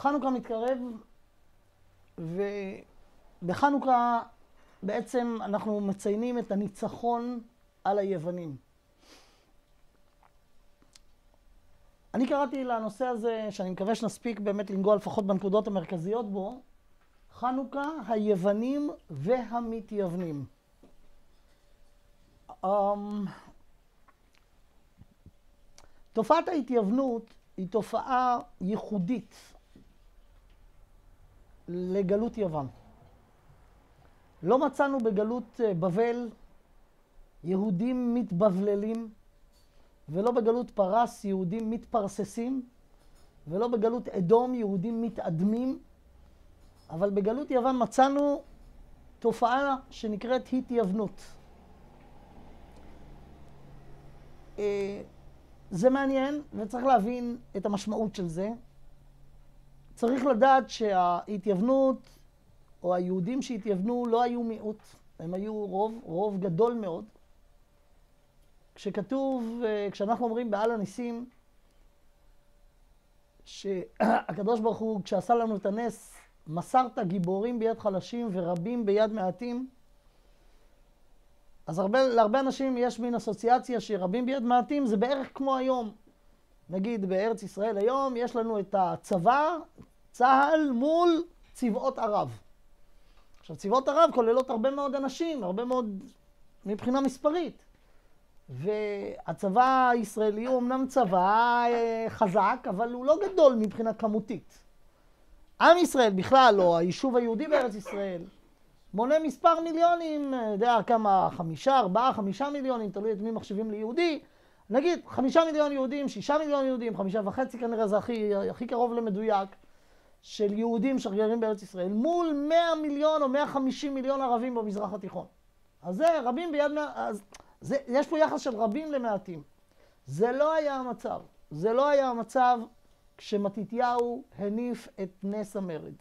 חנוכה מתקרב, ובחנוכה בעצם אנחנו מציינים את הניצחון על היוונים. אני קראתי לנושא הזה, שאני מקווה שנספיק באמת לנגוע לפחות בנקודות המרכזיות בו, חנוכה, היוונים והמתייוונים. תופעת ההתייוונות היא תופעה ייחודית לגלות יוון. לא מצאנו בגלות בבל יהודים מתבבללים, ולא בגלות פרס יהודים מתפרססים, ולא בגלות אדום יהודים מתאדמים, אבל בגלות יוון מצאנו תופעה שנקראת התייוונות. זה מעניין וצריך להבין את המשמעות של זה. צריך לדעת שההתייוונות או היהודים שהתייוונו לא היו מיעוט, הם היו רוב גדול מאוד. כשאנחנו אומרים בעל הניסים, שהקדוש ברוך הוא כשעשה לנו את הנס, מסרת גיבורים ביד חלשים ורבים ביד מעטים, אז להרבה אנשים יש מין אסוציאציה שרבים ביד מעטים זה בערך כמו היום. נגיד בארץ ישראל היום יש לנו את הצבא, צה"ל מול צבאות ערב. עכשיו צבאות ערב כוללות הרבה מאוד אנשים, הרבה מאוד מבחינה מספרית. והצבא הישראלי הוא אמנם צבא חזק, אבל הוא לא גדול מבחינה כמותית. עם ישראל בכלל, או היישוב היהודי בארץ ישראל, מונה מספר מיליונים, יודע כמה, 5 מיליונים, תלוי את מי מחשיבים ליהודי. נגיד 5 מיליון יהודים, 6 מיליון יהודים, 5.5 כנראה זה הכי קרוב למדויק, של יהודים שגרים בארץ ישראל, מול 100 מיליון או 150 מיליון ערבים במזרח התיכון. אז זה רבים ביד יש פה יחס של רבים למעטים. זה לא היה המצב. זה לא היה המצב כשמתתיהו הניף את נס המרד.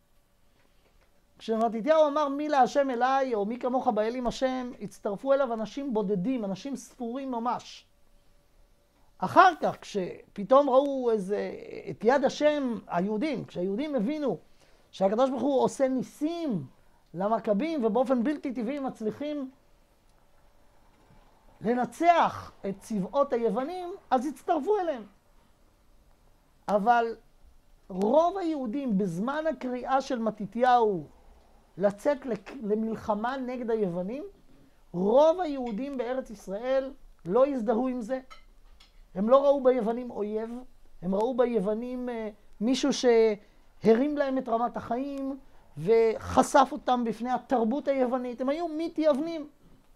כשמתתיהו אמר מי להשם אליי, או מי כמוך באלים השם, הצטרפו אליו אנשים בודדים, אנשים ספורים ממש. אחר כך, כשפתאום ראו את יד השם, היהודים, כשהיהודים הבינו שהקדוש ברוך הוא עושה ניסים למכבים, ובאופן בלתי טבעי מצליחים לנצח את צבאות היוונים, אז הצטרפו אליהם. אבל רוב היהודים בזמן הקריאה של מתתיהו לצאת למלחמה נגד היוונים, רוב היהודים בארץ ישראל לא הזדהו עם זה. הם לא ראו ביוונים אויב, הם ראו ביוונים מישהו שהרים להם את רמת החיים וחשף אותם בפני התרבות היוונית. הם היו מתייוונים.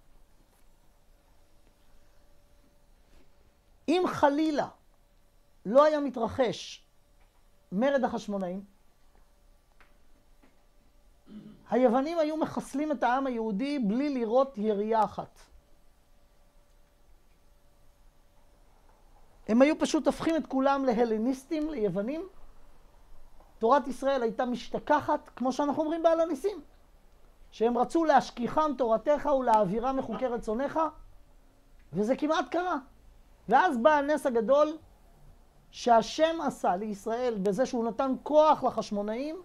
אם חלילה לא היה מתרחש מרד החשמונאים, היוונים היו מחסלים את העם היהודי בלי לראות ירייה אחת. הם היו פשוט הופכים את כולם להלניסטים, ליוונים. תורת ישראל הייתה משתכחת, כמו שאנחנו אומרים בעל הניסים, שהם רצו להשכיחם תורתך ולהעבירם מחוקי רצונך, וזה כמעט קרה. ואז בא הנס הגדול שהשם עשה לישראל בזה שהוא נתן כוח לחשמונאים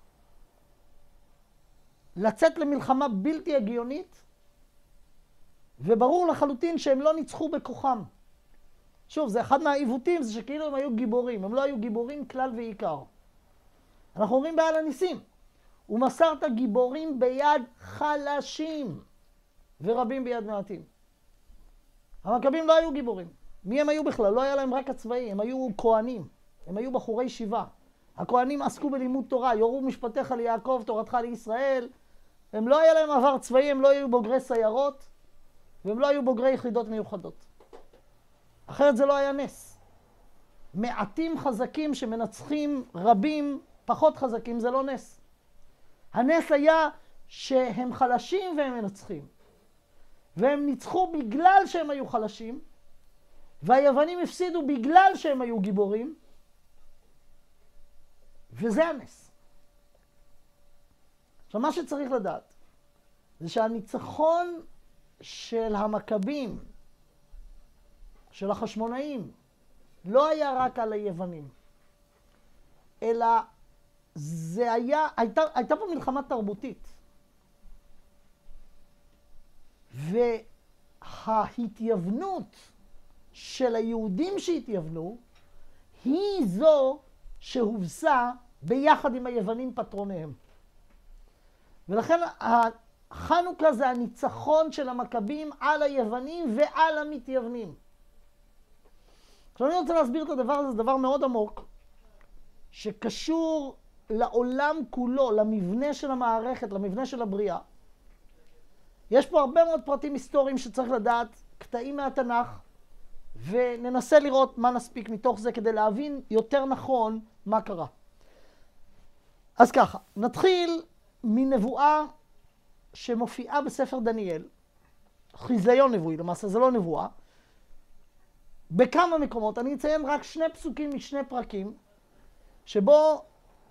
לצאת למלחמה בלתי הגיונית, וברור לחלוטין שהם לא ניצחו בכוחם. שוב, זה אחד מהעיוותים, זה שכאילו הם היו גיבורים. הם לא היו גיבורים כלל ועיקר. אנחנו אומרים בעל הניסים, ומסרת גיבורים ביד חלשים ורבים ביד מעטים. המכבים לא היו גיבורים. מי הם היו בכלל? לא היה להם רק הצבאי, הם היו כהנים, הם היו בחורי שיבה. הכהנים עסקו בלימוד תורה, יורו משפטיך ליעקב, תורתך לישראל. הם לא היה להם עבר צבאי, הם לא היו בוגרי סיירות, והם לא היו בוגרי יחידות מיוחדות. אחרת זה לא היה נס. מעטים חזקים שמנצחים רבים פחות חזקים, זה לא נס. הנס היה שהם חלשים והם מנצחים. והם ניצחו בגלל שהם היו חלשים, והיוונים הפסידו בגלל שהם היו גיבורים, וזה הנס. עכשיו, מה שצריך לדעת, זה שהניצחון של המכבים, של החשמונאים, לא היה רק על היוונים, אלא הייתה פה מלחמה תרבותית. וההתייוונות של היהודים שהתייוונו, היא זו שהובסה ביחד עם היוונים פטרוניהם. ולכן חנוכה זה הניצחון של המכבים על היוונים ועל המתייוונים. עכשיו אני רוצה להסביר את הדבר הזה, זה דבר מאוד עמוק, שקשור לעולם כולו, למבנה של המערכת, למבנה של הבריאה. יש פה הרבה מאוד פרטים היסטוריים שצריך לדעת, קטעים מהתנ"ך, וננסה לראות מה נספיק מתוך זה כדי להבין יותר נכון מה קרה. אז ככה, נתחיל מנבואה שמופיעה בספר דניאל, חיזיון נבואי, למעשה זה לא נבואה, בכמה מקומות. אני אציין רק 2 פסוקים משני פרקים, שבו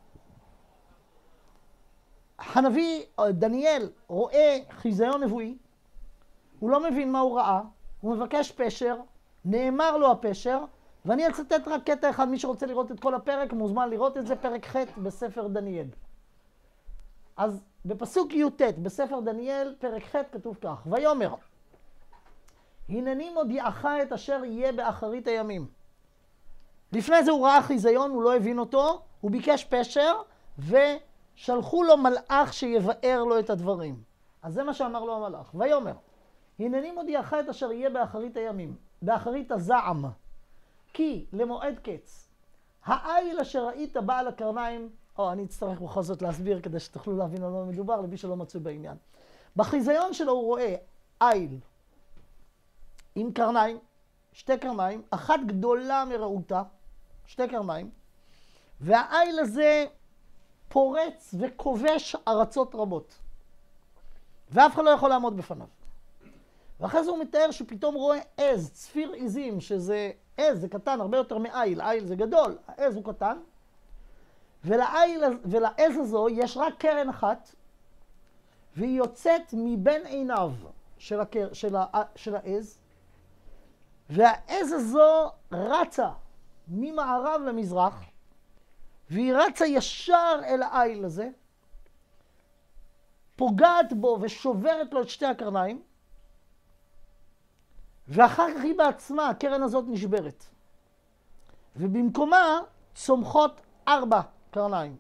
הנביא דניאל רואה חיזיון נבואי, הוא לא מבין מה הוא ראה, הוא מבקש פשר, נאמר לו הפשר, ואני אצטט רק קטע אחד, מי שרוצה לראות את כל הפרק מוזמן לראות את זה, פרק ח' בספר דניאל. אז בפסוק י"ט בספר דניאל, פרק ח' כתוב כך, ויאמר, הנני מודיעך את אשר יהיה באחרית הימים. לפני זה הוא ראה חיזיון, הוא לא הבין אותו, הוא ביקש פשר, ושלחו לו מלאך שיבאר לו את הדברים. אז זה מה שאמר לו המלאך. ויאמר, הנני מודיעך את אשר יהיה באחרית הימים, באחרית הזעם, כי למועד קץ, העיל אשר ראית בעל הקרניים, אני אצטרך בכל זאת להסביר כדי שתוכלו להבין על מה מדובר, למי שלא מצוי בעניין. בחיזיון שלו הוא רואה עיל עם קרניים, 2 קרניים, אחת גדולה מרעותה, 2 קרניים, והעיל הזה פורץ וכובש ארצות רבות, ואף אחד לא יכול לעמוד בפניו. ואחרי זה הוא מתאר שפתאום רואה עז, צפיר עזים, שזה עז, זה קטן הרבה יותר מעיל, עיל זה גדול, העז הוא קטן, ולעז הזו יש רק קרן אחת, והיא יוצאת מבין עיניו של העז, והעז הזו רצה ממערב למזרח, והיא רצה ישר אל העיל הזה, פוגעת בו ושוברת לו את 2 הקרניים, ואחר כך היא בעצמה, הקרן הזאת נשברת. ובמקומה צומחות 4 קרניים.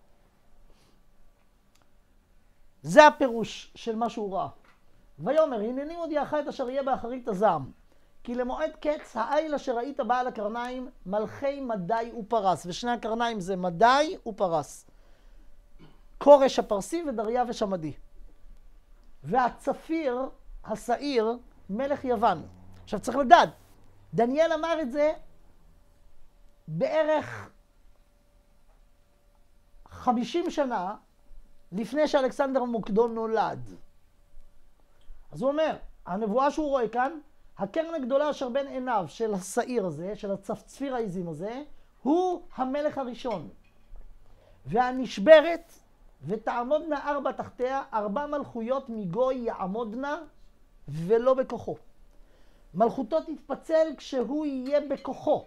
זה הפירוש של מה שהוא ראה. ויאמר, הנני מודיעך את אשר יהיה באחרית הזעם, כי למועד קץ העיל אשר ראית בעל הקרניים מלכי מדי ופרס, ושני הקרניים זה מדי ופרס, כורש הפרסי ודריווש המדי, והצפיר השעיר מלך יוון. עכשיו צריך לדעת, דניאל אמר את זה בערך 50 שנה לפני שאלכסנדר מוקדון נולד. אז הוא אומר, הנבואה שהוא רואה כאן, הקרן הגדולה אשר בין עיניו של השעיר הזה, של הצפיר העזים הזה, הוא המלך הראשון. והנשברת, ותעמודנה 4 תחתיה, 4 מלכויות מגוי יעמודנה, ולא בכוחו. מלכותו תתפצל כשהוא יהיה בכוחו.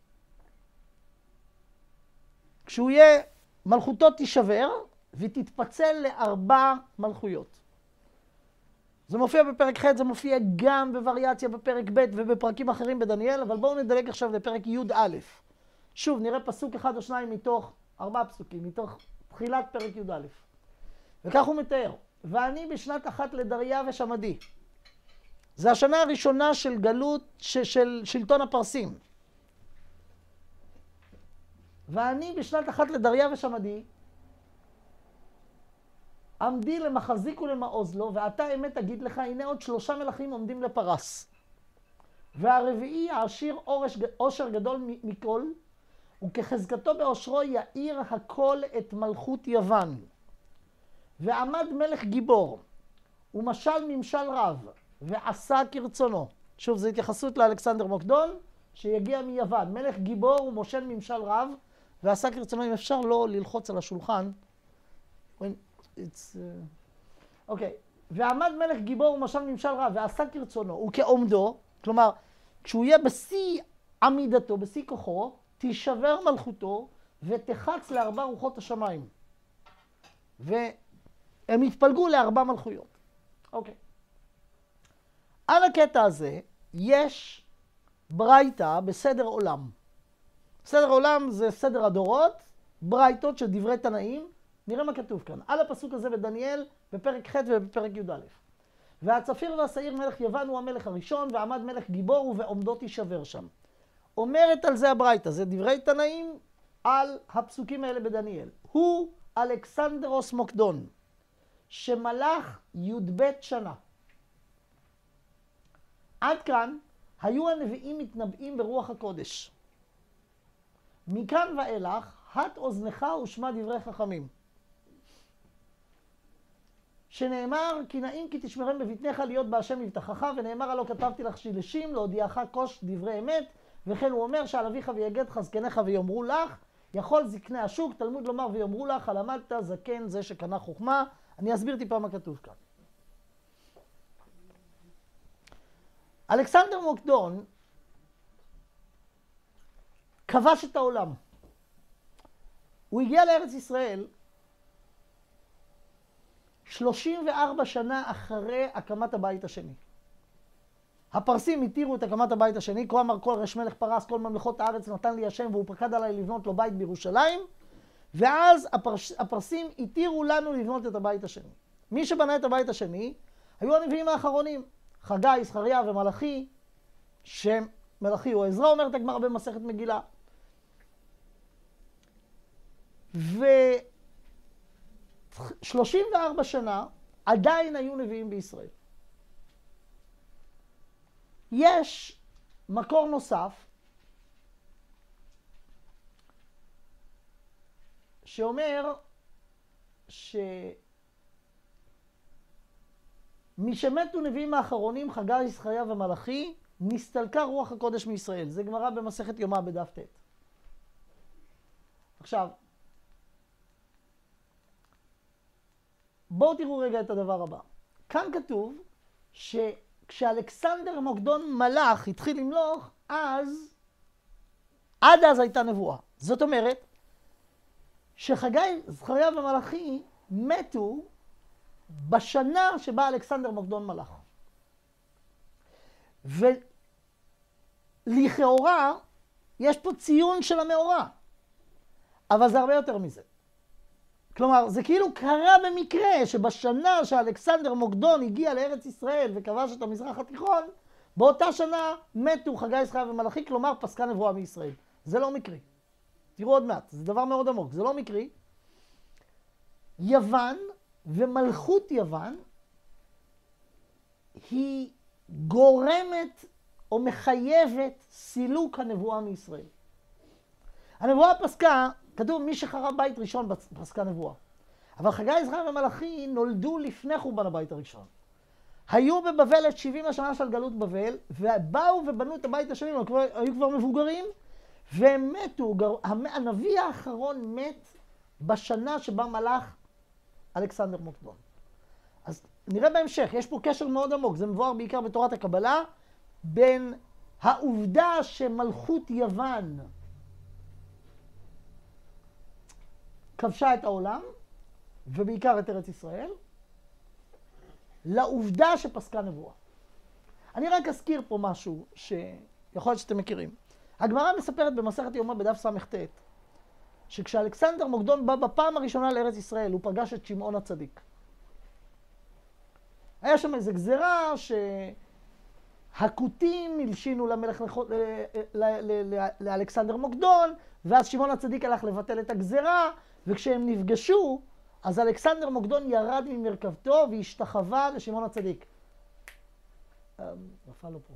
כשהוא יהיה, מלכותו תישבר, ותתפצל ל4 מלכויות. זה מופיע בפרק ח', זה מופיע גם בווריאציה בפרק ב' ובפרקים אחרים בדניאל, אבל בואו נדלג עכשיו לפרק י"א. שוב, נראה פסוק 1 או 2 מתוך 4 פסוקים, מתוך תחילת פרק י"א. וכך הוא מתאר, ואני בשנת 1 לדריווש המדי. זה השנה הראשונה של גלות, של שלטון הפרסים. ואני בשנת 1 לדריווש המדי, עמדי למחזיק ולמעוז לו, ואתה אמת אגיד לך, הנה עוד 3 מלכים עומדים לפרס. והרביעי העשיר עושר גדול מכל, וכחזקתו בעושרו יאיר הכל את מלכות יוון. ועמד מלך גיבור, ומשל ממשל רב, ועשה כרצונו. שוב, זו התייחסות לאלכסנדר מוקדון, שיגיע מיוון. מלך גיבור ומושל ממשל רב, ועשה כרצונו. אם אפשר לא ללחוץ על השולחן. אוקיי. ועמד מלך גיבור ומשל ממשל רב, ועשה כרצונו, וכעומדו, כלומר, כשהוא יהיה בשיא עמידתו, בשיא כוחו, תישבר מלכותו, ותחץ לארבע רוחות השמיים. והם התפלגו לארבע מלכויות. אוקיי. על הקטע הזה יש ברייתא בסדר עולם. סדר עולם זה סדר הדורות, ברייתות של דברי תנאים. נראה מה כתוב כאן. על הפסוק הזה בדניאל, בפרק ח' ובפרק י"א. והצפיר והשעיר מלך יוון הוא המלך הראשון, ועמד מלך גיבור ובעומדו תישבר שם. אומרת על זה הברייתא, זה דברי תנאים על הפסוקים האלה בדניאל. הוא אלכסנדרוס מוקדון, שמלך י"ב שנה. עד כאן היו הנביאים מתנבאים ברוח הקודש. מכאן ואילך, הט אוזנך ושמע דברי חכמים. שנאמר, כי נעים כי תשמרם בבטנך להיות בהשם מבטחך, ונאמר הלא כתבתי לך שילשים, להודיעך קוש דברי אמת, וכן הוא אומר שעל אביך ויגדך זקניך ויאמרו לך, יכול זקני השוק, תלמוד לומר ויאמרו לך, הלמדת זקן זה שקנה חוכמה. אני אסביר טיפה מה כתוב כאן. אלכסנדר מוקדון כבש את העולם. הוא הגיע לארץ ישראל 34 שנה אחרי הקמת הבית השני. הפרסים התירו את הקמת הבית השני, כה אמר כל רש מלך פרס, כל ממלכות הארץ נתן לי השם, והוא פקד עליי לבנות לו בית בירושלים, ואז הפרסים התירו לנו לבנות את הבית השני. מי שבנה את הבית השני היו הנביאים האחרונים, חגי, זכריה ומלאכי, שמלאכי הוא עזרא, אומרת הגמרא במסכת מגילה. ו34 שנה עדיין היו נביאים בישראל. יש מקור נוסף שאומר משמתו נביאים האחרונים, חגי, זכריה ומלאכי, נסתלקה רוח הקודש מישראל. זה גמרא במסכת יומא בדף ט'. עכשיו, בואו תראו רגע את הדבר הבא. כאן כתוב שכשאלכסנדר מוקדון מלך התחיל למלוך, עד אז הייתה נבואה. זאת אומרת, שחגי, זכריה ומלאכי מתו בשנה שבה אלכסנדר מוקדון מלך. ולכאורה יש פה ציון של המאורע, אבל זה הרבה יותר מזה. כלומר, זה כאילו קרה במקרה שבשנה שאלכסנדר מוקדון הגיע לארץ ישראל וכבש את המזרח התיכון, באותה שנה מתו חגי, זכריה ומלאכי, כלומר פסקה נבואה מישראל. זה לא מקרי. תראו עוד מעט, זה דבר מאוד עמוק, זה לא מקרי. יוון ומלכות יוון היא גורמת או מחייבת סילוק הנבואה מישראל. הנבואה פסקה, כתוב מי שחרב בית ראשון פסקה נבואה. אבל חגי, זכריה ומלאכי נולדו לפני חורבן הבית הראשון. היו בבבל את 70 השנה של גלות בבל, ובאו ובנו את הבית השני, היו כבר מבוגרים, והם מתו. הנביא האחרון מת בשנה שבה מלך אלכסנדר מוקדון. אז נראה בהמשך, יש פה קשר מאוד עמוק, זה מבואר בעיקר בתורת הקבלה, בין העובדה שמלכות יוון כבשה את העולם, ובעיקר את ארץ ישראל, לעובדה שפסקה נבואה. אני רק אזכיר פה משהו שיכול להיות שאתם מכירים. הגמרא מספרת במסכת יומא בדף ס"ט, שכשאלכסנדר מוקדון בא בפעם הראשונה לארץ ישראל, הוא פגש את שמעון הצדיק. היה שם איזו גזרה שהכותים הלשינו למלך לאלכסנדר מוקדון, ואז שמעון הצדיק הלך לבטל את הגזרה, וכשהם נפגשו, אז אלכסנדר מוקדון ירד ממרכבתו והשתחווה לשמעון הצדיק. נפל לו פה.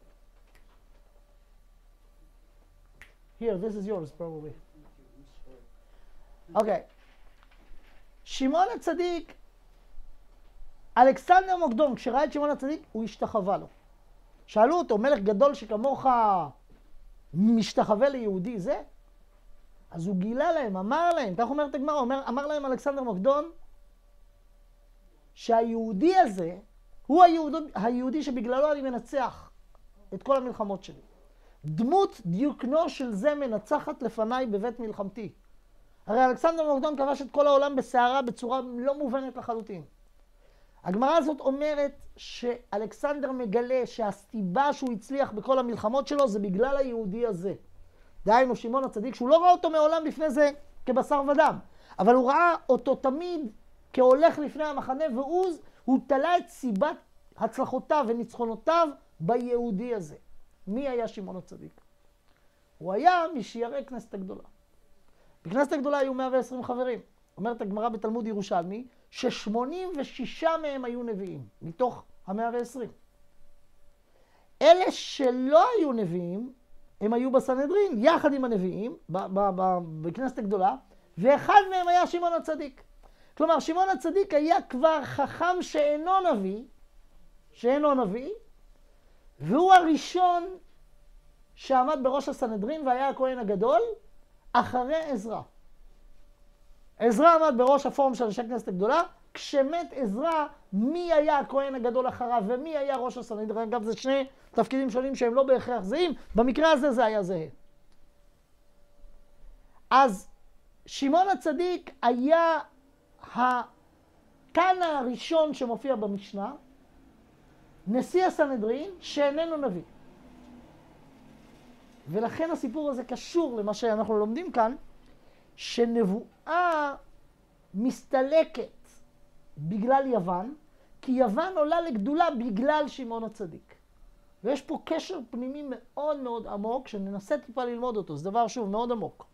Here, this is yours probably. אוקיי. שמעון הצדיק, אלכסנדר מוקדון, כשראה את שמעון הצדיק, הוא השתחווה לו. שאלו אותו, מלך גדול שכמוך משתחווה ליהודי זה? אז הוא גילה להם, אמר להם, כך אומרת הגמרא, אמר להם אלכסנדר מוקדון, שהיהודי הזה, הוא היהודי שבגללו אני מנצח את כל המלחמות שלי. דמות דיוקנו של זה מנצחת לפניי בבית מלחמתי. הרי אלכסנדר מוקדון כבש את כל העולם בסערה בצורה לא מובנת לחלוטין. הגמרא הזאת אומרת שאלכסנדר מגלה שהסיבה שהוא הצליח בכל המלחמות שלו זה בגלל היהודי הזה. דהיינו שמעון הצדיק, שהוא לא ראה אותו מעולם לפני זה כבשר ודם, אבל הוא ראה אותו תמיד כהולך לפני המחנה, והוא תלה את סיבת הצלחותיו וניצחונותיו ביהודי הזה. מי היה שמעון הצדיק? הוא היה משיירי כנסת הגדולה. בכנסת הגדולה היו 120 חברים. אומרת הגמרא בתלמוד ירושלמי, ש86 מהם היו נביאים, מתוך ה-120. אלה שלא היו נביאים, הם היו בסנהדרין, יחד עם הנביאים, בכנסת הגדולה, ואחד מהם היה שמעון הצדיק. כלומר, שמעון הצדיק היה כבר חכם שאינו נביא, והוא הראשון שעמד בראש הסנהדרין והיה הכהן הגדול, אחרי עזרא. עזרא עמד בראש הפורום של אנשי כנסת הגדולה, כשמת עזרא, מי היה הכהן הגדול אחריו ומי היה ראש הסנהדרין? אגב, זה שני תפקידים שונים שהם לא בהכרח זהים, במקרה הזה זה היה זהה. אז שמעון הצדיק היה התנא הראשון שמופיע במשנה, נשיא הסנהדרין שאיננו נביא. ולכן הסיפור הזה קשור למה שאנחנו לומדים כאן, שנבואה מסתלקת בגלל יוון, כי יוון עולה לגדולה בגלל שמעון הצדיק. ויש פה קשר פנימי מאוד מאוד עמוק, שננסה טיפה ללמוד אותו. זה דבר שוב מאוד עמוק.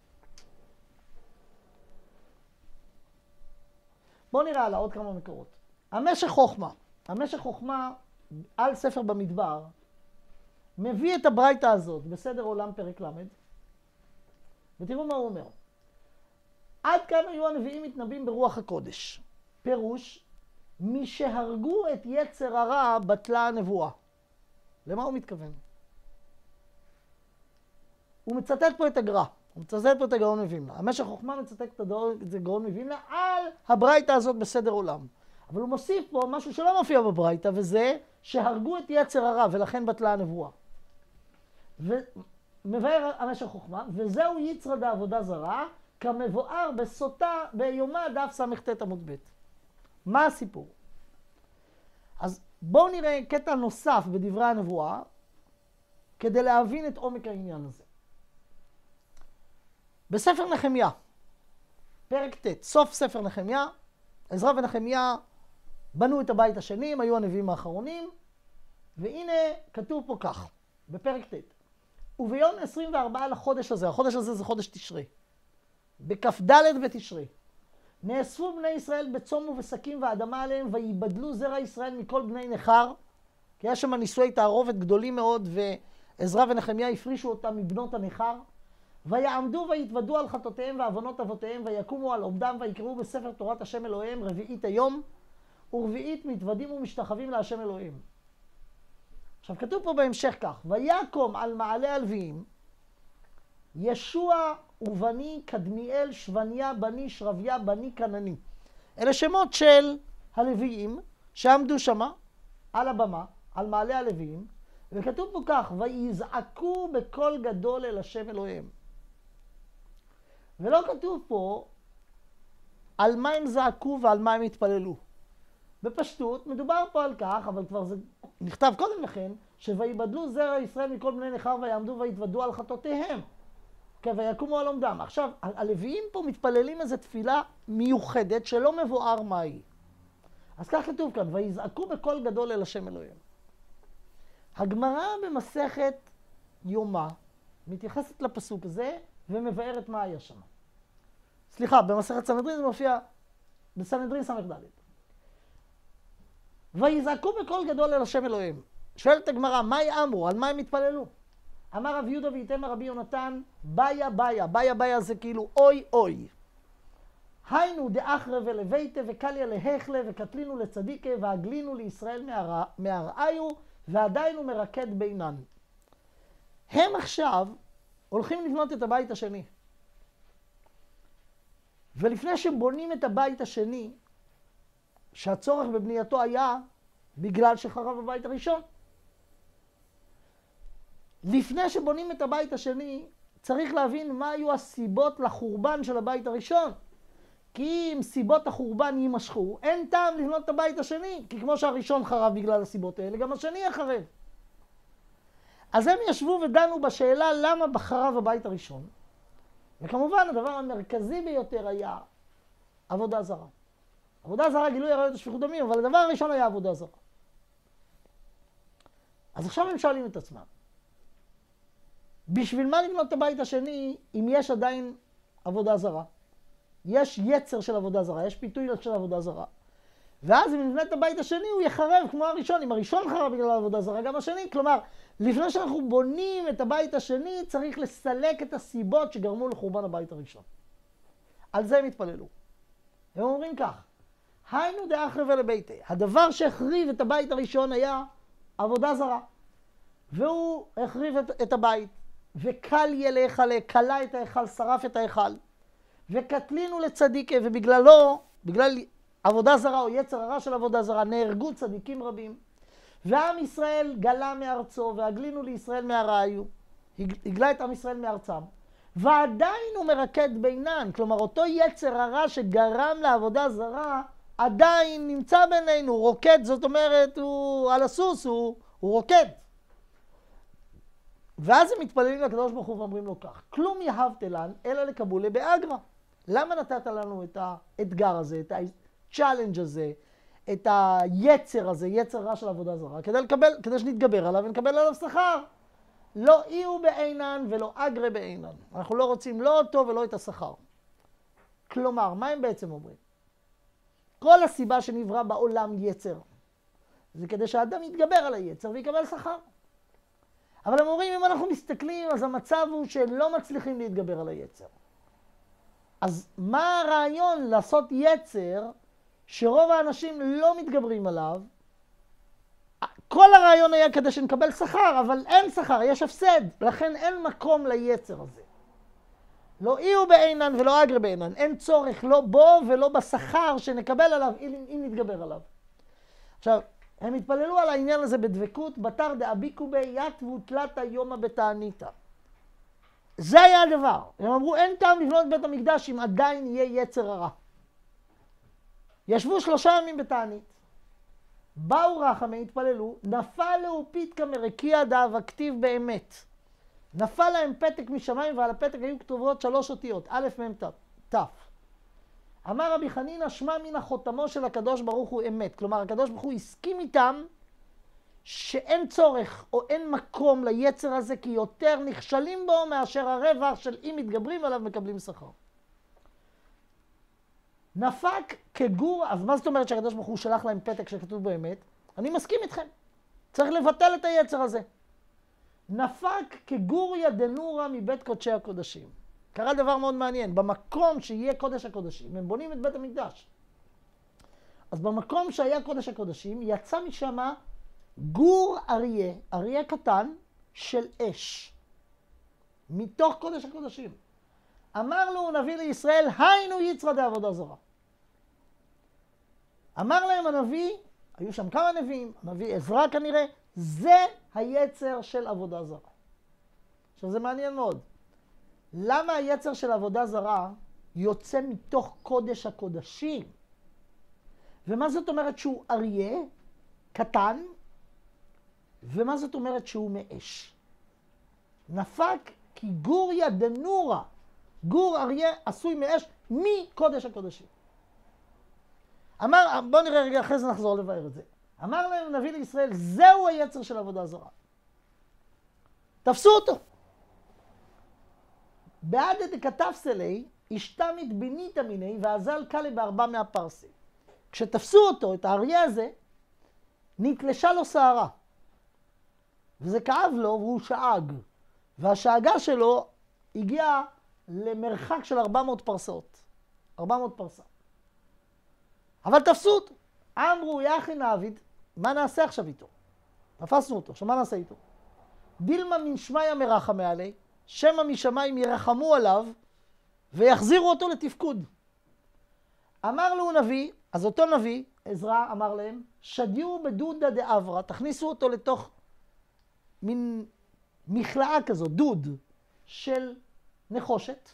בואו נראה על עוד כמה מקורות. המשך חוכמה על ספר במדבר, מביא את הברייתא הזאת בסדר עולם פרק למד, ותראו מה הוא אומר. עד כאן היו הנביאים מתנבאים ברוח הקודש. פירוש, מי שהרגו את יצר הרע בטלה הנבואה. למה הוא מתכוון? הוא מצטט פה את הגר"א, הוא מצטט פה את הגאון מווילנה. המשך חוכמה מצטט את הגאון מווילנה על הברייתא הזאת בסדר עולם. אבל הוא מוסיף פה משהו שלא מופיע בברייתא, וזה שהרגו את יצר הרע ולכן בטלה הנבואה. ומבאר המשך חוכמה, וזהו יצרא דעבודה זרה, כמבואר בסוטה ביומא דף סט עמוד ב'. מה הסיפור? אז בואו נראה קטע נוסף בדברי הנבואה, כדי להבין את עומק העניין הזה. בספר נחמיה, פרק ט', סוף ספר נחמיה, עזרא ונחמיה בנו את הבית השני, הם היו הנביאים האחרונים, והנה כתוב פה כך, בפרק ט', וביום 24 לחודש הזה, החודש הזה זה חודש תשרי, בכ"ד בתשרי, נאספו בני ישראל בצום ובשקים ואדמה עליהם, ויבדלו זרע ישראל מכל בני נכר, כי היה שם נישואי תערובת גדולים מאוד, ועזרא ונחמיה הפרישו אותם מבנות הנכר, ויעמדו ויתוודו על חטאותיהם ועוונות אבותיהם, ויקומו על עומדם ויקראו בספר תורת השם אלוהיהם רביעית היום, ורביעית מתוודים ומשתחווים להשם אלוהים. עכשיו כתוב פה בהמשך כך, ויקום על מעלה הלוויים, ישוע ובני קדמיאל שבניה בני שרביה בני כנני. אלה שמות של הלוויים שעמדו שמה על הבמה, על מעלה הלוויים, וכתוב פה כך, ויזעקו בקול גדול אל השם אלוהיהם. ולא כתוב פה על מה הם זעקו ועל מה הם התפללו. בפשטות מדובר פה על כך, אבל כבר זה נכתב קודם לכן, שויבדלו זרע ישראל מכל בני נכר ויעמדו ויתוודו על חטאותיהם. ויקומו על עומדם. עכשיו, הלוויים פה מתפללים איזו תפילה מיוחדת שלא מבואר מהי. אז כך כתוב כאן, ויזעקו בקול גדול אל השם אלוהיהם. הגמרא במסכת יומא מתייחסת לפסוק הזה ומבארת מה היה שם. סליחה, במסכת סנהדרין זה מופיע בסנהדרין ס"ד. ויזעקו בקול גדול אל השם אלוהיהם. שואלת הגמרא, מה יאמרו? על מה הם התפללו? אמר רב יהודה ואיתמר רבי יונתן, באיה באיה. באיה באיה זה כאילו אוי אוי. היינו דאחרא ולביתא וקליה להחלה וקטלינו לצדיקה והגלינו לישראל מהרעיו ועדיינו מרקד בינן. הם עכשיו הולכים לבנות את הבית השני. ולפני שבונים את הבית השני, שהצורך בבנייתו היה בגלל שחרב הבית הראשון. לפני שבונים את הבית השני, צריך להבין מה היו הסיבות לחורבן של הבית הראשון. כי אם סיבות החורבן יימשכו, אין טעם לבנות את הבית השני. כי כמו שהראשון חרב בגלל הסיבות האלה, גם השני יחרב. אז הם ישבו ודנו בשאלה למה בחרב הבית הראשון. וכמובן הדבר המרכזי ביותר היה עבודה זרה. עבודה זרה, גילוי עריות ושפיכות דמים, אבל הדבר הראשון היה עבודה זרה. אז עכשיו הם שואלים את עצמם, בשביל מה לבנות את הבית השני אם יש עדיין עבודה זרה? יש יצר של עבודה זרה, יש פיתוי של עבודה זרה. ואז אם נבנה את הבית השני הוא יחרב כמו הראשון. אם הראשון חרב בגלל העבודה זרה, גם השני. כלומר, לפני שאנחנו בונים את הבית השני, צריך לסלק את הסיבות שגרמו לחורבן הבית הראשון. על זה הם התפללו. הם אומרים כך, היינו דאחרב לביתי. הדבר שהחריב את הבית הראשון היה עבודה זרה. והוא החריב את הבית. וקל יהיה להיכל, קלה את ההיכל, שרף את ההיכל. וקטלינו לצדיקה, ובגללו, בגלל עבודה זרה או יצר הרע של עבודה זרה, נהרגו צדיקים רבים. ועם ישראל גלה מארצו, והגלינו לישראל מהראיו. הגלה את עם ישראל מארצם. ועדיין הוא מרקד בינן. כלומר, אותו יצר הרע שגרם לעבודה זרה, עדיין נמצא בינינו, הוא רוקד, זאת אומרת, הוא על הסוס, הוא רוקד. ואז הם מתפללים לקדוש ברוך הוא ואומרים לו כך, כלום יהבתלן אלא לקבולה באגרא. למה נתת לנו את האתגר הזה, את הצ'אלנג' הזה, את היצר הזה, יצר רע של עבודה זרה, כדי שנתגבר עליו ונקבל עליו שכר. לא אי בעינן ולא אגרא בעינן. אנחנו לא רוצים לא אותו ולא את השכר. כלומר, מה הם בעצם אומרים? כל הסיבה שנברא בעולם יצר, זה כדי שהאדם יתגבר על היצר ויקבל שכר. אבל הם אומרים, אם אנחנו מסתכלים, אז המצב הוא שלא מצליחים להתגבר על היצר. אז מה הרעיון לעשות יצר שרוב האנשים לא מתגברים עליו? כל הרעיון היה כדי שנקבל שכר, אבל אין שכר, יש הפסד. לכן אין מקום ליצר הזה. לא אי בעינן ולא אגרא בעינן. אין צורך לא בו ולא בשכר שנקבל עליו אם נתגבר עליו. עכשיו, הם התפללו על העניין הזה בדבקות, בתר דאביקו בי יתבו תלתא יומא בתעניתא. זה היה הדבר. הם אמרו, אין טעם לבנות בית המקדש אם עדיין יהיה יצר הרע. ישבו 3 ימים בתענית. באו רחמי, התפללו, נפל לו פיתקא מרקיע דאבקתיו באמת. נפל להם פתק משמיים ועל הפתק היו כתובות 3 אותיות, א' מ' ת'. אמר רבי חנינא, שמע מן החותמו של הקדוש ברוך הוא אמת. כלומר, הקדוש ברוך הוא הסכים איתם שאין צורך או אין מקום ליצר הזה, כי יותר נכשלים בו מאשר הרווח של אם מתגברים עליו מקבלים שכר. נפק כגור, אז מה זאת אומרת שהקדוש ברוך הוא שלח להם פתק שכתוב בו אמת? אני מסכים איתכם. צריך לבטל את היצר הזה. נפק כגוריה דנורא מבית קודשי הקודשים. קרה דבר מאוד מעניין. במקום שיהיה קודש הקודשים, הם בונים את בית המקדש. אז במקום שהיה קודש הקודשים, יצא משם גור אריה, אריה קטן של אש. מתוך קודש הקודשים. אמר לו נביא לישראל, היינו יצרא דעבודה זרה. אמר להם הנביא, היו שם כמה נביאים, הנביא עזרא כנראה, זה היצר של עבודה זרה. עכשיו זה מעניין מאוד. למה היצר של עבודה זרה יוצא מתוך קודש הקודשים? ומה זאת אומרת שהוא אריה קטן? ומה זאת אומרת שהוא מאש? נפק כי גוריה דנורא, גור אריה עשוי מאש מקודש הקודשים. אמר, בוא נראה רגע אחרי זה נחזור לבאר את זה. אמר להם נביא לישראל, זהו היצר של עבודה זרה. תפסו אותו. בעד דקתפסלי, השתמית ביניתא מיני, ואזל קלה ב400 פרסים. כשתפסו אותו, את האריה הזה, נתלשה לו שערה. וזה כאב לו והוא שאג. והשאגה שלו הגיעה למרחק של 400 פרסות. 400 פרסה. אבל תפסו אותו. אמרו, יא אחי נעביד, מה נעשה עכשיו איתו? תפסנו אותו, עכשיו מה נעשה איתו? דילמה מן שמיא מרחמי עלי, שמא משמיים ירחמו עליו, ויחזירו אותו לתפקוד. אמר לו נביא, אז אותו נביא, עזרא אמר להם, שדיעו בדודא דאברא, תכניסו אותו לתוך מין מכלאה כזו, דוד, של נחושת,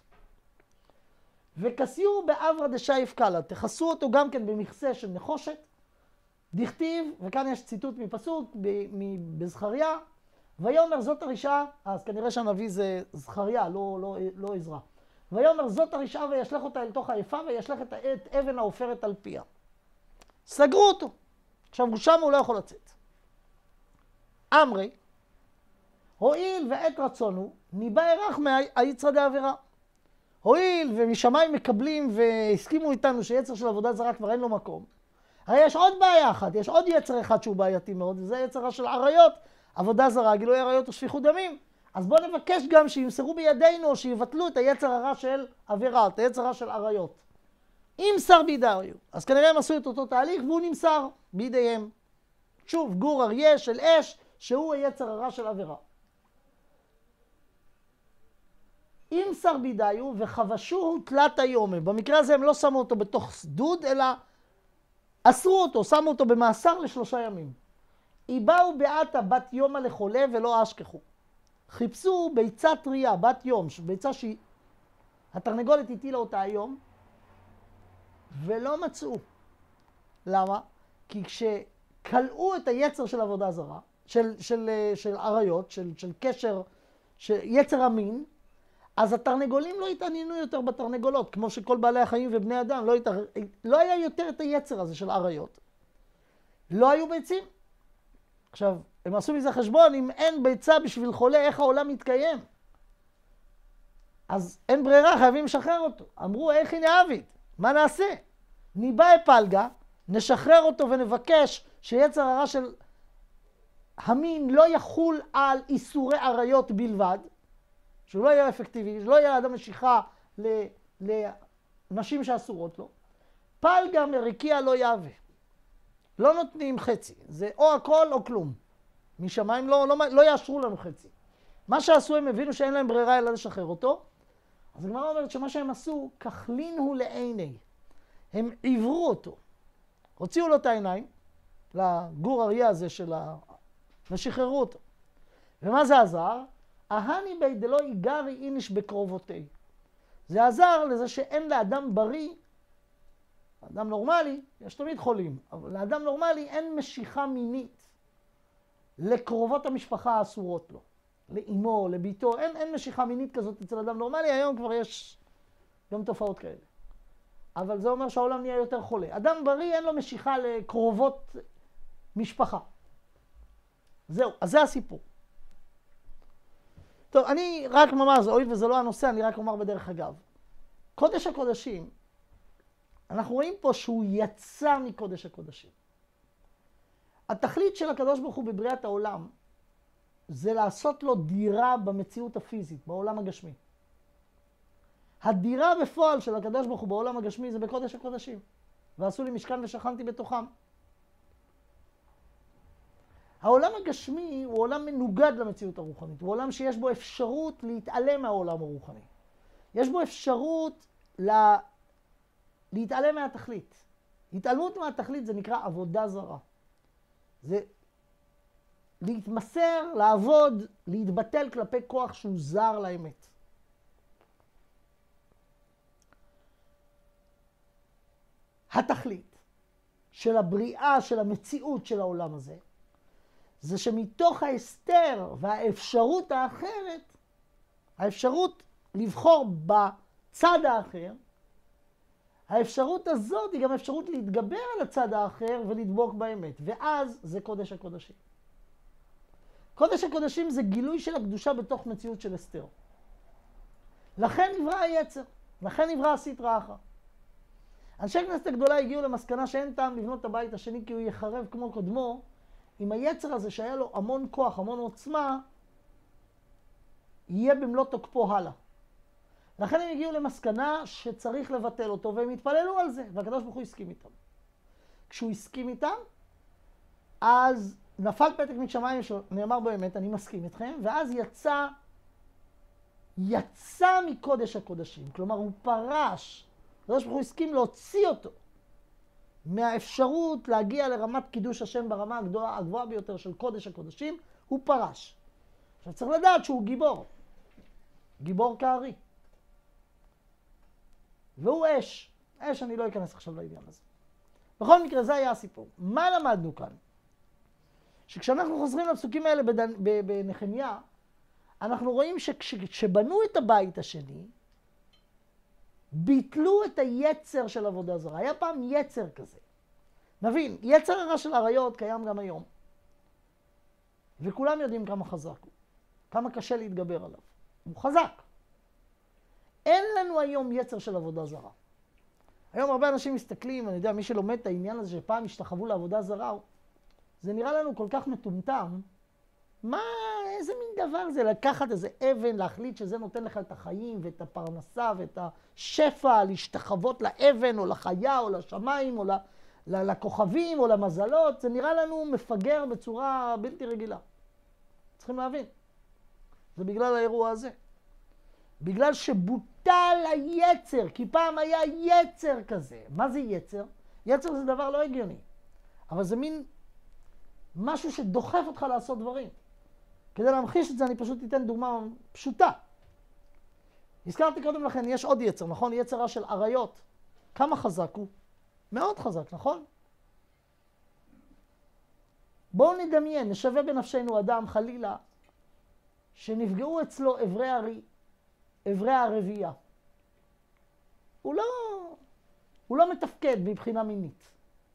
וכסיו באברה דשייף קלה, תכסו אותו גם כן במכסה של נחושת, דכתיב, וכאן יש ציטוט מפסוק בזכריה, ויאמר זאת הרשעה, אז כנראה שהנביא זה זכריה, לא עזרא. ויאמר זאת הרשעה וישלח אותה אל תוך היפה וישלח את אבן העופרת על פיה. סגרו אותו. עכשיו הוא שם, הוא לא יכול לצאת. אמרי, הואיל ועת רצונו, ניבא ערך מהיצרא דעבירה. הואיל ומשמיים מקבלים והסכימו איתנו שיצר של עבודה זרה כבר אין לו מקום. הרי יש עוד בעיה אחת, יש עוד יצר אחד שהוא בעייתי מאוד, וזה יצרה של עריות, עבודה זרה, גילוי עריות ושפיכות דמים. אז בואו נבקש גם שימסרו בידינו או שיבטלו את היצר הרע של עבירה, את היצר הרע של עריות. אם שר בידיו, אז כנראה הם עשו את אותו תהליך והוא נמסר בידיהם. שוב, גור אריה של אש, שהוא היצר הרע של עבירה. אם שר בידיו וחבשוהו תלת היומה, במקרה הזה הם לא שמו אותו בתוך סדוד, אלא אסרו אותו, שמו אותו במאסר ל3 ימים. איבאו בעתה בת יומה לחולה ולא אשכחו. חיפשו ביצה טריה, בת יום, ביצה שהתרנגולת הטילה אותה היום, ולא מצאו. למה? כי כשקלעו את היצר של עבודה זרה, של עריות, של קשר, יצר המין, אז התרנגולים לא התעניינו יותר בתרנגולות, כמו שכל בעלי החיים ובני אדם, לא היה יותר את היצר הזה של עריות. לא היו ביצים. עכשיו, הם עשו מזה חשבון, אם אין ביצה בשביל חולה, איך העולם מתקיים? אז אין ברירה, חייבים לשחרר אותו. אמרו, איך הנה עביד? מה נעשה? ניבא פלגה, נשחרר אותו ונבקש שיצר הרע של המין לא יחול על איסורי עריות בלבד, שהוא לא יהיה אפקטיבי, שלא יהיה לאדם משיכה לנשים שאסורות לו. פלגה מריקיה לא יהווה. לא נותנים חצי. זה או הכל או כלום. משמיים לא יאשרו לנו חצי. מה שעשו, הם הבינו שאין להם ברירה אלא לשחרר אותו. אז הגמרא אומרת שמה שהם עשו, כחלינו לעיני. הם עברו אותו. הוציאו לו את העיניים, לגור אריה הזה ושחררו אותו. ומה זה עזר? ההני בי דלא איגרי איניש בקרובותי. זה עזר לזה שאין לאדם בריא, אדם נורמלי, יש תמיד חולים, אבל לאדם נורמלי אין משיכה מינית לקרובות המשפחה האסורות לו. לאמו, לביתו, אין משיכה מינית כזאת אצל אדם נורמלי, היום כבר יש גם תופעות כאלה. אבל זה אומר שהעולם נהיה יותר חולה. אדם בריא אין לו משיכה לקרובות משפחה. זהו, אז זה הסיפור. טוב, אני רק ממש, הואיל וזה לא הנושא, אני רק אומר בדרך אגב. קודש הקודשים, אנחנו רואים פה שהוא יצא מקודש הקודשים. התכלית של הקדוש ברוך הוא בבריאת העולם, זה לעשות לו דירה במציאות הפיזית, בעולם הגשמי. הדירה בפועל של הקדוש ברוך הוא בעולם הגשמי זה בקודש הקודשים. ועשו לי משכן ושכנתי בתוכם. העולם הגשמי הוא עולם מנוגד למציאות הרוחנית. הוא עולם שיש בו אפשרות להתעלם מהעולם הרוחני. יש בו אפשרות להתעלם מהתכלית. התעלמות מהתכלית זה נקרא עבודה זרה. זה להתמסר, לעבוד, להתבטל כלפי כוח שהוא זר לאמת. התכלית של הבריאה, של המציאות של העולם הזה, זה שמתוך ההסתר והאפשרות האחרת, האפשרות לבחור בצד האחר, האפשרות הזאת היא גם אפשרות להתגבר על הצד האחר ולדבוק באמת. ואז זה קודש הקודשים. קודש הקודשים זה גילוי של הקדושה בתוך מציאות של הסתר. לכן נברא היצר, לכן נברא הסטרא אחרא. אנשי הכנסת הגדולה הגיעו למסקנה שאין טעם לבנות את הבית השני כי הוא יחרב כמו קודמו, אם היצר הזה שהיה לו המון כוח, המון עוצמה, יהיה במלוא תוקפו הלאה. לכן הם הגיעו למסקנה שצריך לבטל אותו, והם התפללו על זה, והקדוש ברוך הוא הסכים איתם. כשהוא הסכים איתם, אז נפל פתק משמיים שנאמר באמת, אני מסכים איתכם, ואז יצא מקודש הקודשים. כלומר, הוא פרש. הקדוש ברוך הוא הסכים להוציא אותו מהאפשרות להגיע לרמת קידוש השם ברמה הגבוהה ביותר של קודש הקודשים, הוא פרש. עכשיו צריך לדעת שהוא גיבור. גיבור כארי. והוא אש. אש, אני לא אכנס עכשיו לעניין הזה. בכל מקרה, זה היה הסיפור. מה למדנו כאן? שכשאנחנו חוזרים לפסוקים האלה בנחמיה, אנחנו רואים שכשבנו את הבית השני, ביטלו את היצר של עבודה זרה. היה פעם יצר כזה. נבין, יצר הרע של עריות קיים גם היום. וכולם יודעים כמה חזק הוא. כמה קשה להתגבר עליו. הוא חזק. אין לנו היום יצר של עבודה זרה. היום הרבה אנשים מסתכלים, אני יודע, מי שלומד את העניין הזה שפעם השתחוו לעבודה זרה, זה נראה לנו כל כך מטומטם. מה, איזה מין דבר זה? לקחת איזה אבן, להחליט שזה נותן לך את החיים ואת הפרנסה ואת השפע, להשתחוות לאבן או לחיה או לשמיים או לכוכבים או למזלות. זה נראה לנו מפגר בצורה בלתי רגילה. צריכים להבין. זה בגלל האירוע הזה. בגלל שבוטל היצר, כי פעם היה יצר כזה. מה זה יצר? יצר זה דבר לא הגיוני. אבל זה מין משהו שדוחף אותך לעשות דברים. כדי להמחיש את זה אני פשוט אתן דוגמה פשוטה. הזכרתי קודם לכן, יש עוד יצר, נכון? יצר רע של עריות. כמה חזק הוא? מאוד חזק, נכון? בואו נדמיין, נשווה בנפשנו אדם חלילה, שנפגעו אצלו אברי הרבייה. הוא לא מתפקד מבחינה מינית.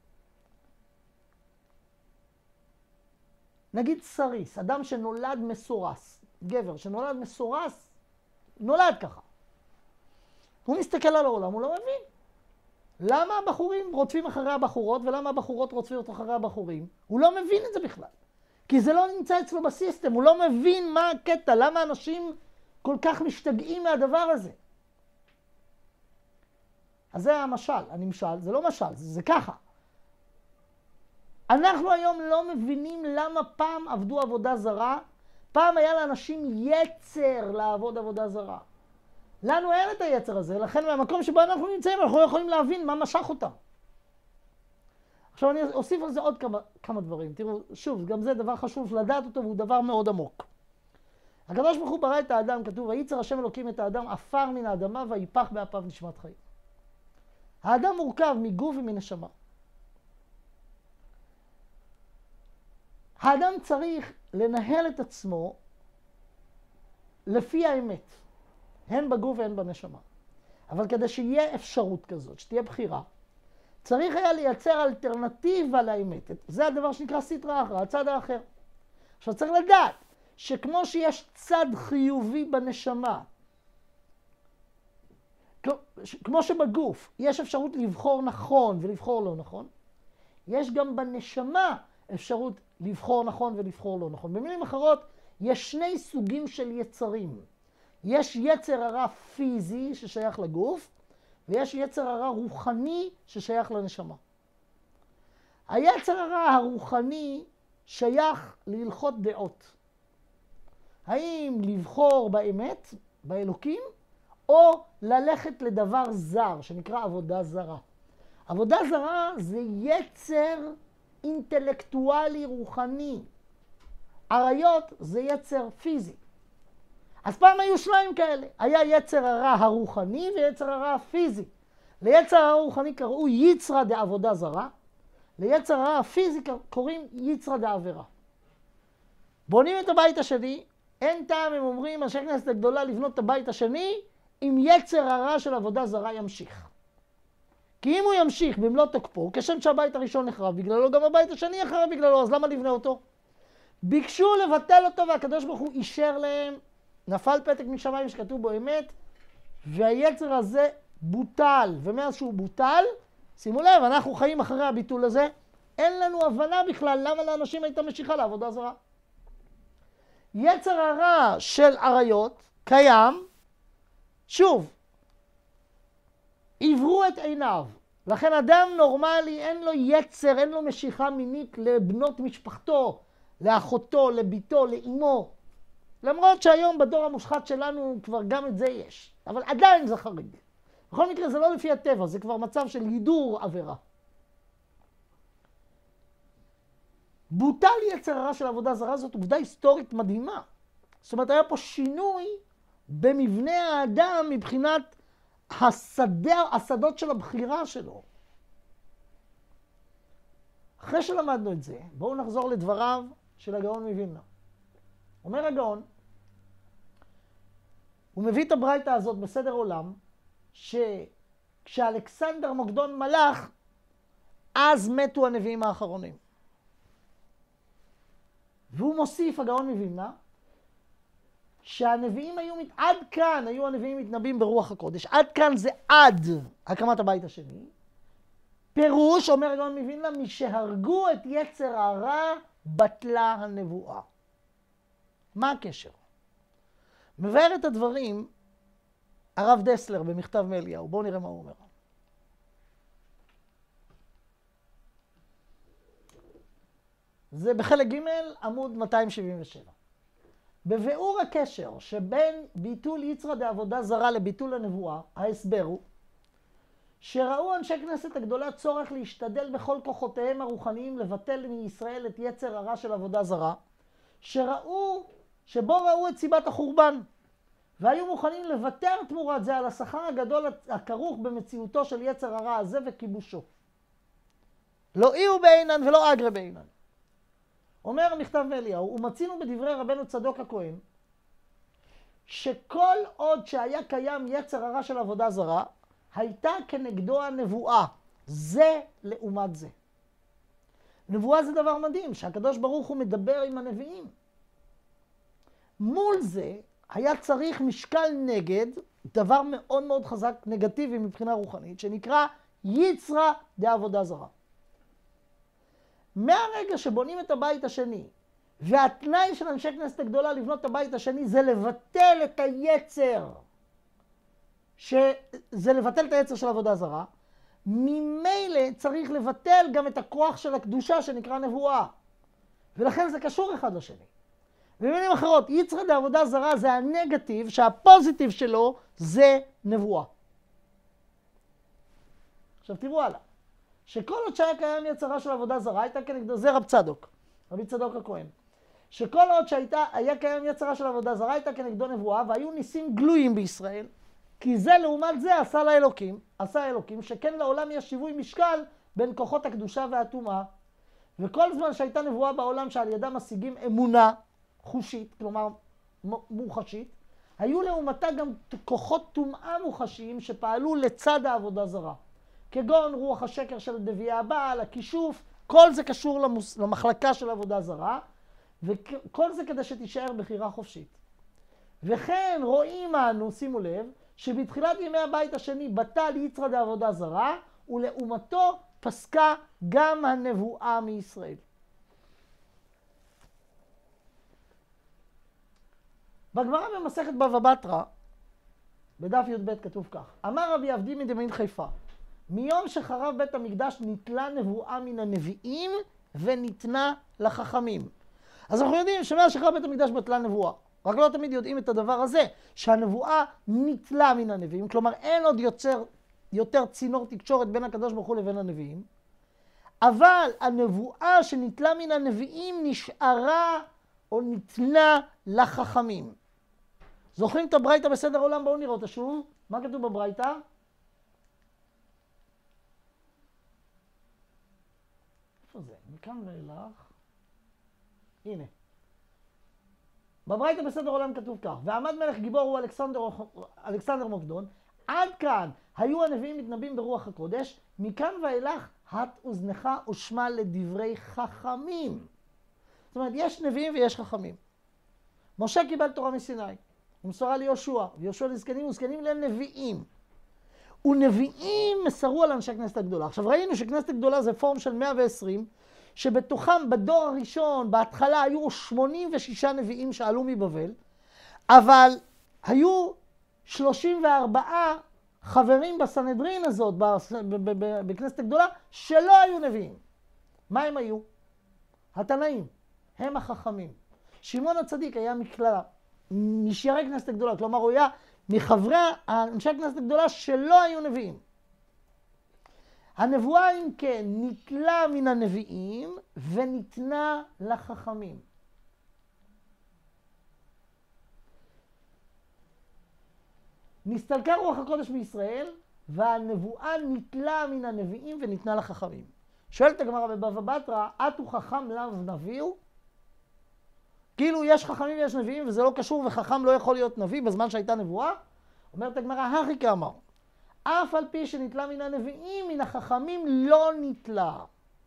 נגיד סריס, אדם שנולד מסורס, גבר שנולד מסורס, נולד ככה. הוא מסתכל על העולם, הוא לא מבין. למה הבחורים רודפים אחרי הבחורות, ולמה הבחורות רודפות אחרי הבחורים? הוא לא מבין את זה בכלל. כי זה לא נמצא אצלו בסיסטם, הוא לא מבין מה הקטע, למה אנשים כל כך משתגעים מהדבר הזה. אז זה המשל, הנמשל, זה לא משל, זה ככה. אנחנו היום לא מבינים למה פעם עבדו עבודה זרה, פעם היה לאנשים יצר לעבוד עבודה זרה. לנו אין את היצר הזה, לכן מהמקום שבו אנחנו נמצאים, אנחנו לא יכולים להבין מה משך אותם. עכשיו אני אוסיף על זה עוד כמה דברים. תראו, שוב, גם זה דבר חשוב לדעת אותו, והוא דבר מאוד עמוק. הקדוש ברוך הוא ברא את האדם, כתוב, וייצר השם אלוקים את האדם עפר מן האדמה ויפח באפיו נשמת חיים. האדם מורכב מגוף ומנשמה. האדם צריך לנהל את עצמו לפי האמת, הן בגוף והן בנשמה. אבל כדי שיהיה אפשרות כזאת, שתהיה בחירה, צריך היה לייצר אלטרנטיבה לאמת. זה הדבר שנקרא סטרא אחרא, הצד האחר. עכשיו צריך לדעת שכמו שיש צד חיובי בנשמה, כמו שבגוף יש אפשרות לבחור נכון ולבחור לא נכון, יש גם בנשמה אפשרות לבחור נכון ולבחור לא נכון. במילים אחרות, יש שני סוגים של יצרים. יש יצר הרע פיזי ששייך לגוף, ויש יצר הרע רוחני ששייך לנשמה. היצר הרע הרוחני שייך להלכות דעות. האם לבחור באמת, באלוקים, או ללכת לדבר זר, שנקרא עבודה זרה. עבודה זרה זה יצר אינטלקטואלי רוחני. עריות זה יצר פיזי. אז פעם היו שניים כאלה. היה יצר הרע הרוחני ויצר הרע הפיזי. ליצר הרע הרוחני קראו יצרא דעבודה זרה, ליצר הרע הפיזי קוראים יצרא דעבירה. בונים את הבית השני, אין טעם, הם אומרים, אנשי כנסת הגדולה, לבנות את הבית השני, אם יצר הרע של עבודה זרה ימשיך. כי אם הוא ימשיך במלוא תוקפו, כשם שהבית הראשון נחרב בגללו, גם הבית השני יחרב בגללו, אז למה לבנה אותו? ביקשו לבטל אותו, והקדוש ברוך הוא אישר להם, נפל פתק משמיים שכתוב בו אמת, והיצר הזה בוטל. ומאז שהוא בוטל, שימו לב, אנחנו חיים אחרי הביטול הזה, אין לנו הבנה בכלל למה לאנשים הייתה משיכה לעבודה זרה. יצר הרע של עריות קיים, שוב, עברו את עיניו. לכן אדם נורמלי אין לו יצר, אין לו משיכה מינית לבנות משפחתו, לאחותו, לביתו, לאמו. למרות שהיום בדור המושחת שלנו כבר גם את זה יש. אבל עדיין זה חריג. בכל מקרה זה לא לפי הטבע, זה כבר מצב של הידור עבירה. בוטל יצר הרע של עבודה זרה, זאת עובדה היסטורית מדהימה. זאת אומרת, היה פה שינוי במבנה האדם מבחינת השדות של הבחירה שלו. אחרי שלמדנו את זה, בואו נחזור לדבריו של הגאון מווילנה. אומר הגאון, הוא מביא את הברייתא הזאת בסדר עולם, שכשאלכסנדר מוקדון מלך, אז מתו הנביאים האחרונים. והוא מוסיף, הגאון מווילנה, שהנביאים עד כאן היו הנביאים מתנבאים ברוח הקודש. עד כאן זה עד הקמת הבית השני. פירוש, אומר הגאון מווילנה, משהרגו את יצר הרע, בטלה הנבואה. מה הקשר? מבאר את הדברים הרב דסלר במכתב מאליהו. בואו נראה מה הוא אומר. זה בחלק ג' עמוד 277. בביאור הקשר שבין ביטול יצרא דעבודה זרה לביטול הנבואה, ההסבר הוא שראו אנשי כנסת הגדולה צורך להשתדל בכל כוחותיהם הרוחניים לבטל מישראל את יצר הרע של עבודה זרה, שבו ראו את סיבת החורבן, והיו מוכנים לוותר תמורת זה על השכר הגדול הכרוך במציאותו של יצר הרע הזה וכיבושו. לא אי הוא בעינן ולא אגרה בעינן. אומר המכתב מאליהו, ומצינו בדברי רבנו צדוק הכהן, שכל עוד שהיה קיים יצר הרע של עבודה זרה, הייתה כנגדו הנבואה, זה לעומת זה. נבואה זה דבר מדהים, שהקדוש ברוך הוא מדבר עם הנביאים. מול זה היה צריך משקל נגד, דבר מאוד מאוד חזק, נגטיבי מבחינה רוחנית, שנקרא יצרא דעבודה זרה. מהרגע שבונים את הבית השני, והתנאי של אנשי כנסת הגדולה לבנות את הבית השני זה לבטל את היצר, שזה לבטל את היצר של עבודה זרה, ממילא צריך לבטל גם את הכוח של הקדושה שנקרא נבואה. ולכן זה קשור אחד לשני. במילים אחרות, יצרא דעבודה זרה זה הנגטיב, שהפוזיטיב שלו זה נבואה. עכשיו תראו הלאה. שכל עוד שהיה קיים יצרה של עבודה זרה, הייתה כנגדו, זה רב צדוק, רבי צדוק הכהן. שכל עוד היה קיים יצרה של עבודה זרה, הייתה כנגדו נבואה, והיו ניסים גלויים בישראל, כי זה לעומת זה עשה אלוקים, שכן לעולם יש שיווי משקל בין כוחות הקדושה והטומאה. וכל זמן שהייתה נבואה בעולם שעל ידה משיגים אמונה חושית, כלומר מוחשית, היו לעומתה גם כוחות טומאה מוחשיים שפעלו לצד העבודה זרה. כגון רוח השקר של דביי הבעל, הכישוף, כל זה קשור למחלקה של עבודה זרה, וכל זה כדי שתישאר בחירה חופשית. וכן רואים אנו, שימו לב, שבתחילת ימי הבית השני בטל יצרא דעבודה זרה, ולעומתו פסקה גם הנבואה מישראל. בגמרא במסכת בבא בתרא, בדף י"ב כתוב כך: אמר רבי עבדי מדמין חיפה, מיום שחרב בית המקדש ניטלה נבואה מן הנביאים וניתנה לחכמים. אז אנחנו יודעים שמאז שחרב בית המקדש בטלה נבואה. רק לא תמיד יודעים את הדבר הזה, שהנבואה ניטלה מן הנביאים, כלומר אין עוד יותר צינור תקשורת בין הקדוש ברוך הוא לבין הנביאים, אבל הנבואה שניטלה מן הנביאים נשארה או ניתנה לחכמים. זוכרים את הברייתא בסדר עולם? בואו נראה אותה שוב. מה כתוב בברייתא? איפה זה? מכאן ואילך. הנה. בברייתא בסדר עולם כתוב כך: ועמד מלך גיבור הוא אלכסנדר מוקדון, עד כאן היו הנביאים מתנבאים ברוח הקודש, מכאן ואילך הט אוזנך ושמע לדברי חכמים. זאת אומרת, יש נביאים ויש חכמים. משה קיבל תורה מסיני, ומסורה ליהושע, ויהושע לזקנים וזקנים לנביאים. ונביאים מסרו על אנשי כנסת הגדולה. עכשיו ראינו שכנסת הגדולה זה פורום של 120, שבתוכם בדור הראשון, בהתחלה היו 86 נביאים שעלו מבבל, אבל היו 34 חברים בסנהדרין הזאת, בכנסת הגדולה, שלא היו נביאים. מה הם היו? התנאים, הם החכמים. שמעון הצדיק היה משיירי כנסת הגדולה, כלומר הוא היה מחברי אנשי כנסת הגדולה שלא היו נביאים. הנבואה אם כן ניטלה מן הנביאים וניתנה לחכמים. נסתלקה רוח הקודש מישראל, והנבואה ניטלה מן הנביאים וניתנה לחכמים. שואלת הגמרא בבבא בתרא, אתו חכם לאו נביאו? כאילו יש חכמים ויש נביאים וזה לא קשור וחכם לא יכול להיות נביא בזמן שהייתה נבואה? אומרת הגמרא, הכי כאמר. אף על פי שניטלה מן הנביאים, מן החכמים לא ניטלה.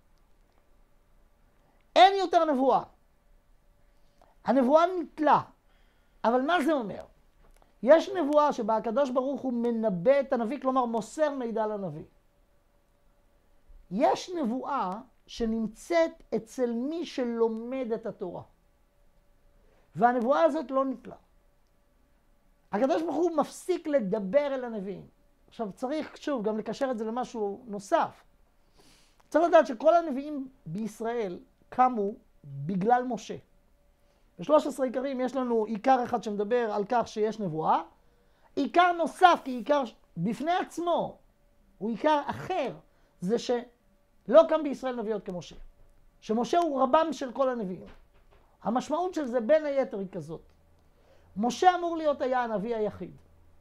אין יותר נבואה. הנבואה ניטלה. אבל מה זה אומר? יש נבואה שבה הקדוש ברוך הוא מנבא את הנביא, כלומר מוסר מידע לנביא. יש נבואה שנמצאת אצל מי שלומד את התורה. והנבואה הזאת לא ניטלה. הקדוש ברוך הוא מפסיק לדבר אל הנביאים. עכשיו צריך שוב גם לקשר את זה למשהו נוסף. צריך לדעת שכל הנביאים בישראל קמו בגלל משה. ב-13 עיקרים יש לנו עיקר אחד שמדבר על כך שיש נבואה. עיקר נוסף, כי עיקר בפני עצמו, הוא עיקר אחר, זה שלא קם בישראל נביאות כמשה. שמשה הוא רבם של כל הנביאים. המשמעות של זה בין היתר היא כזאת. משה אמור להיות היה הנביא היחיד.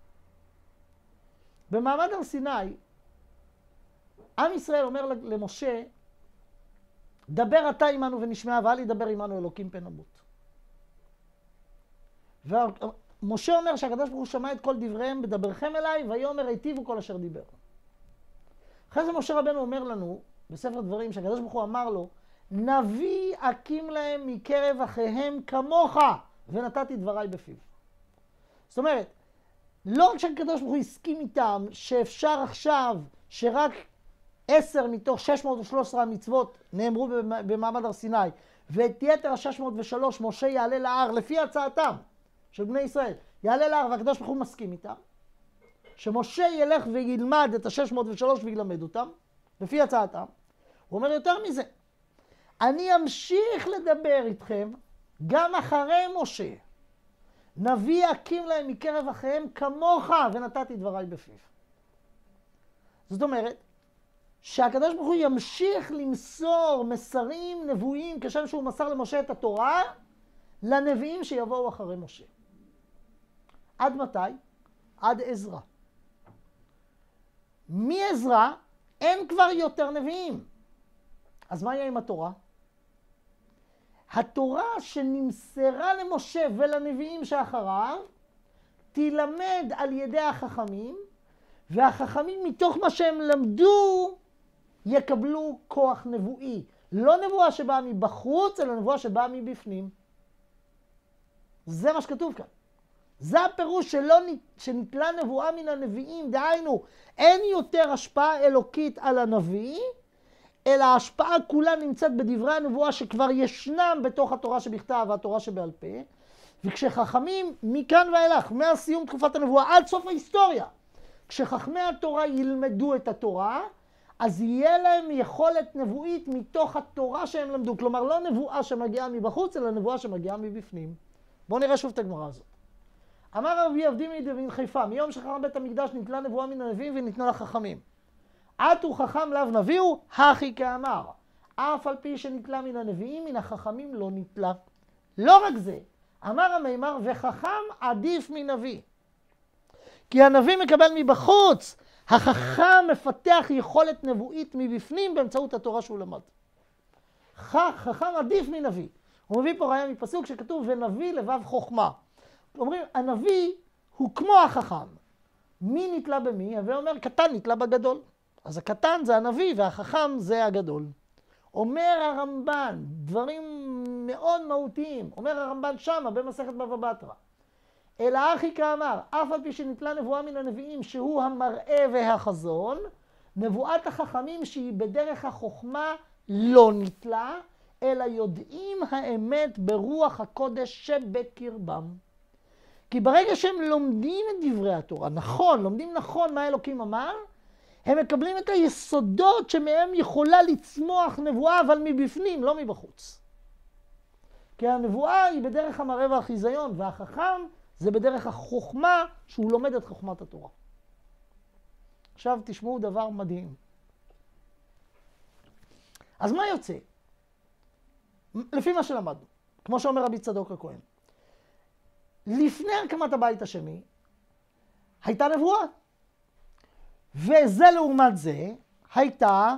במעמד הר סיני, עם ישראל אומר למשה, דבר אתה עמנו ונשמע, ואל ידבר עמנו אלוקים פן נמות. ומשה אומר שהקדוש ברוך הוא שמע את כל דבריהם, בדברכם אליי, ויאמר היטיבו כל אשר דיבר. אחרי זה משה רבנו אומר לנו, בספר דברים, שהקדוש ברוך הוא אמר לו, נביא אקים להם מקרב אחיהם כמוך, ונתתי דבריי בפיו. זאת אומרת, לא רק שהקדוש ברוך הוא הסכים איתם, שאפשר עכשיו שרק 10 מתוך 613 המצוות נאמרו במעמד הר סיני, ואת יתר ה-603 משה יעלה להר לפי הצעתם של בני ישראל, יעלה להר והקדוש ברוך הוא מסכים איתם, שמשה ילך וילמד את ה-603 וילמד אותם, לפי הצעתם. הוא אומר יותר מזה, אני אמשיך לדבר איתכם גם אחרי משה. נביא אקים להם מקרב אחיהם כמוך, ונתתי דבריי בפיו. זאת אומרת, שהקדוש ברוך הוא ימשיך למסור מסרים נבואיים, כשם שהוא מסר למשה את התורה, לנביאים שיבואו אחרי משה. עד מתי? עד עזרא. מעזרא אין כבר יותר נביאים. אז מה יהיה עם התורה? התורה שנמסרה למשה ולנביאים שאחריו, תילמד על ידי החכמים, והחכמים מתוך מה שהם למדו, יקבלו כוח נבואי. לא נבואה שבאה מבחוץ, אלא נבואה שבאה מבפנים. זה מה שכתוב כאן. זה הפירוש שניטלה נבואה מן הנביאים, דהיינו, אין יותר השפעה אלוקית על הנביא, אלא ההשפעה כולה נמצאת בדברי הנבואה שכבר ישנם בתוך התורה שבכתב והתורה שבעל פה, וכשחכמים מכאן ואילך, מהסיום תקופת הנבואה עד סוף ההיסטוריה, כשחכמי התורה ילמדו את התורה, אז יהיה להם יכולת נבואית מתוך התורה שהם למדו. כלומר, לא נבואה שמגיעה מבחוץ, אלא נבואה שמגיעה מבפנים. בואו נראה שוב את הגמרא הזאת. אמר רבי אבדימי דמן חיפה, מיום שחרב בית המקדש ניטלה נבואה מן הנביאים וניתנה לחכמים. עתו חכם לאו נביאו, הכי כאמר. אף על פי שניטלה מן הנביאים, מן החכמים לא ניטלה. לא רק זה, אמר המימר, וחכם עדיף מנביא. כי הנביא מקבל מבחוץ, החכם מפתח יכולת נבואית מבפנים באמצעות התורה שהוא למד. חכם עדיף מנביא. הוא מביא פה ראיה מפסוק שכתוב, ונביא לבב חוכמה. אומרים, הנביא הוא כמו החכם. מי נתלה במי? הווי אומר, קטן נתלה בגדול. אז הקטן זה הנביא והחכם זה הגדול. אומר הרמב"ן, דברים מאוד מהותיים, אומר הרמב"ן שמה במסכת בבא בתרא. אלא אחי כאמר, אף על פי שנתלה נבואה מן הנביאים שהוא המראה והחזון, נבואת החכמים שהיא בדרך החוכמה לא נתלה, אלא יודעים האמת ברוח הקודש שבקרבם. כי ברגע שהם לומדים את דברי התורה, נכון, לומדים נכון מה אלוקים אמר, הם מקבלים את היסודות שמהם יכולה לצמוח נבואה, אבל מבפנים, לא מבחוץ. כי הנבואה היא בדרך המראה והחיזיון, והחכם זה בדרך החוכמה שהוא לומד את חוכמת התורה. עכשיו תשמעו דבר מדהים. אז מה יוצא? לפי מה שלמדנו, כמו שאומר רבי צדוק הכהן. לפני הקמת הבית השני, הייתה נבואה. וזה לעומת זה הייתה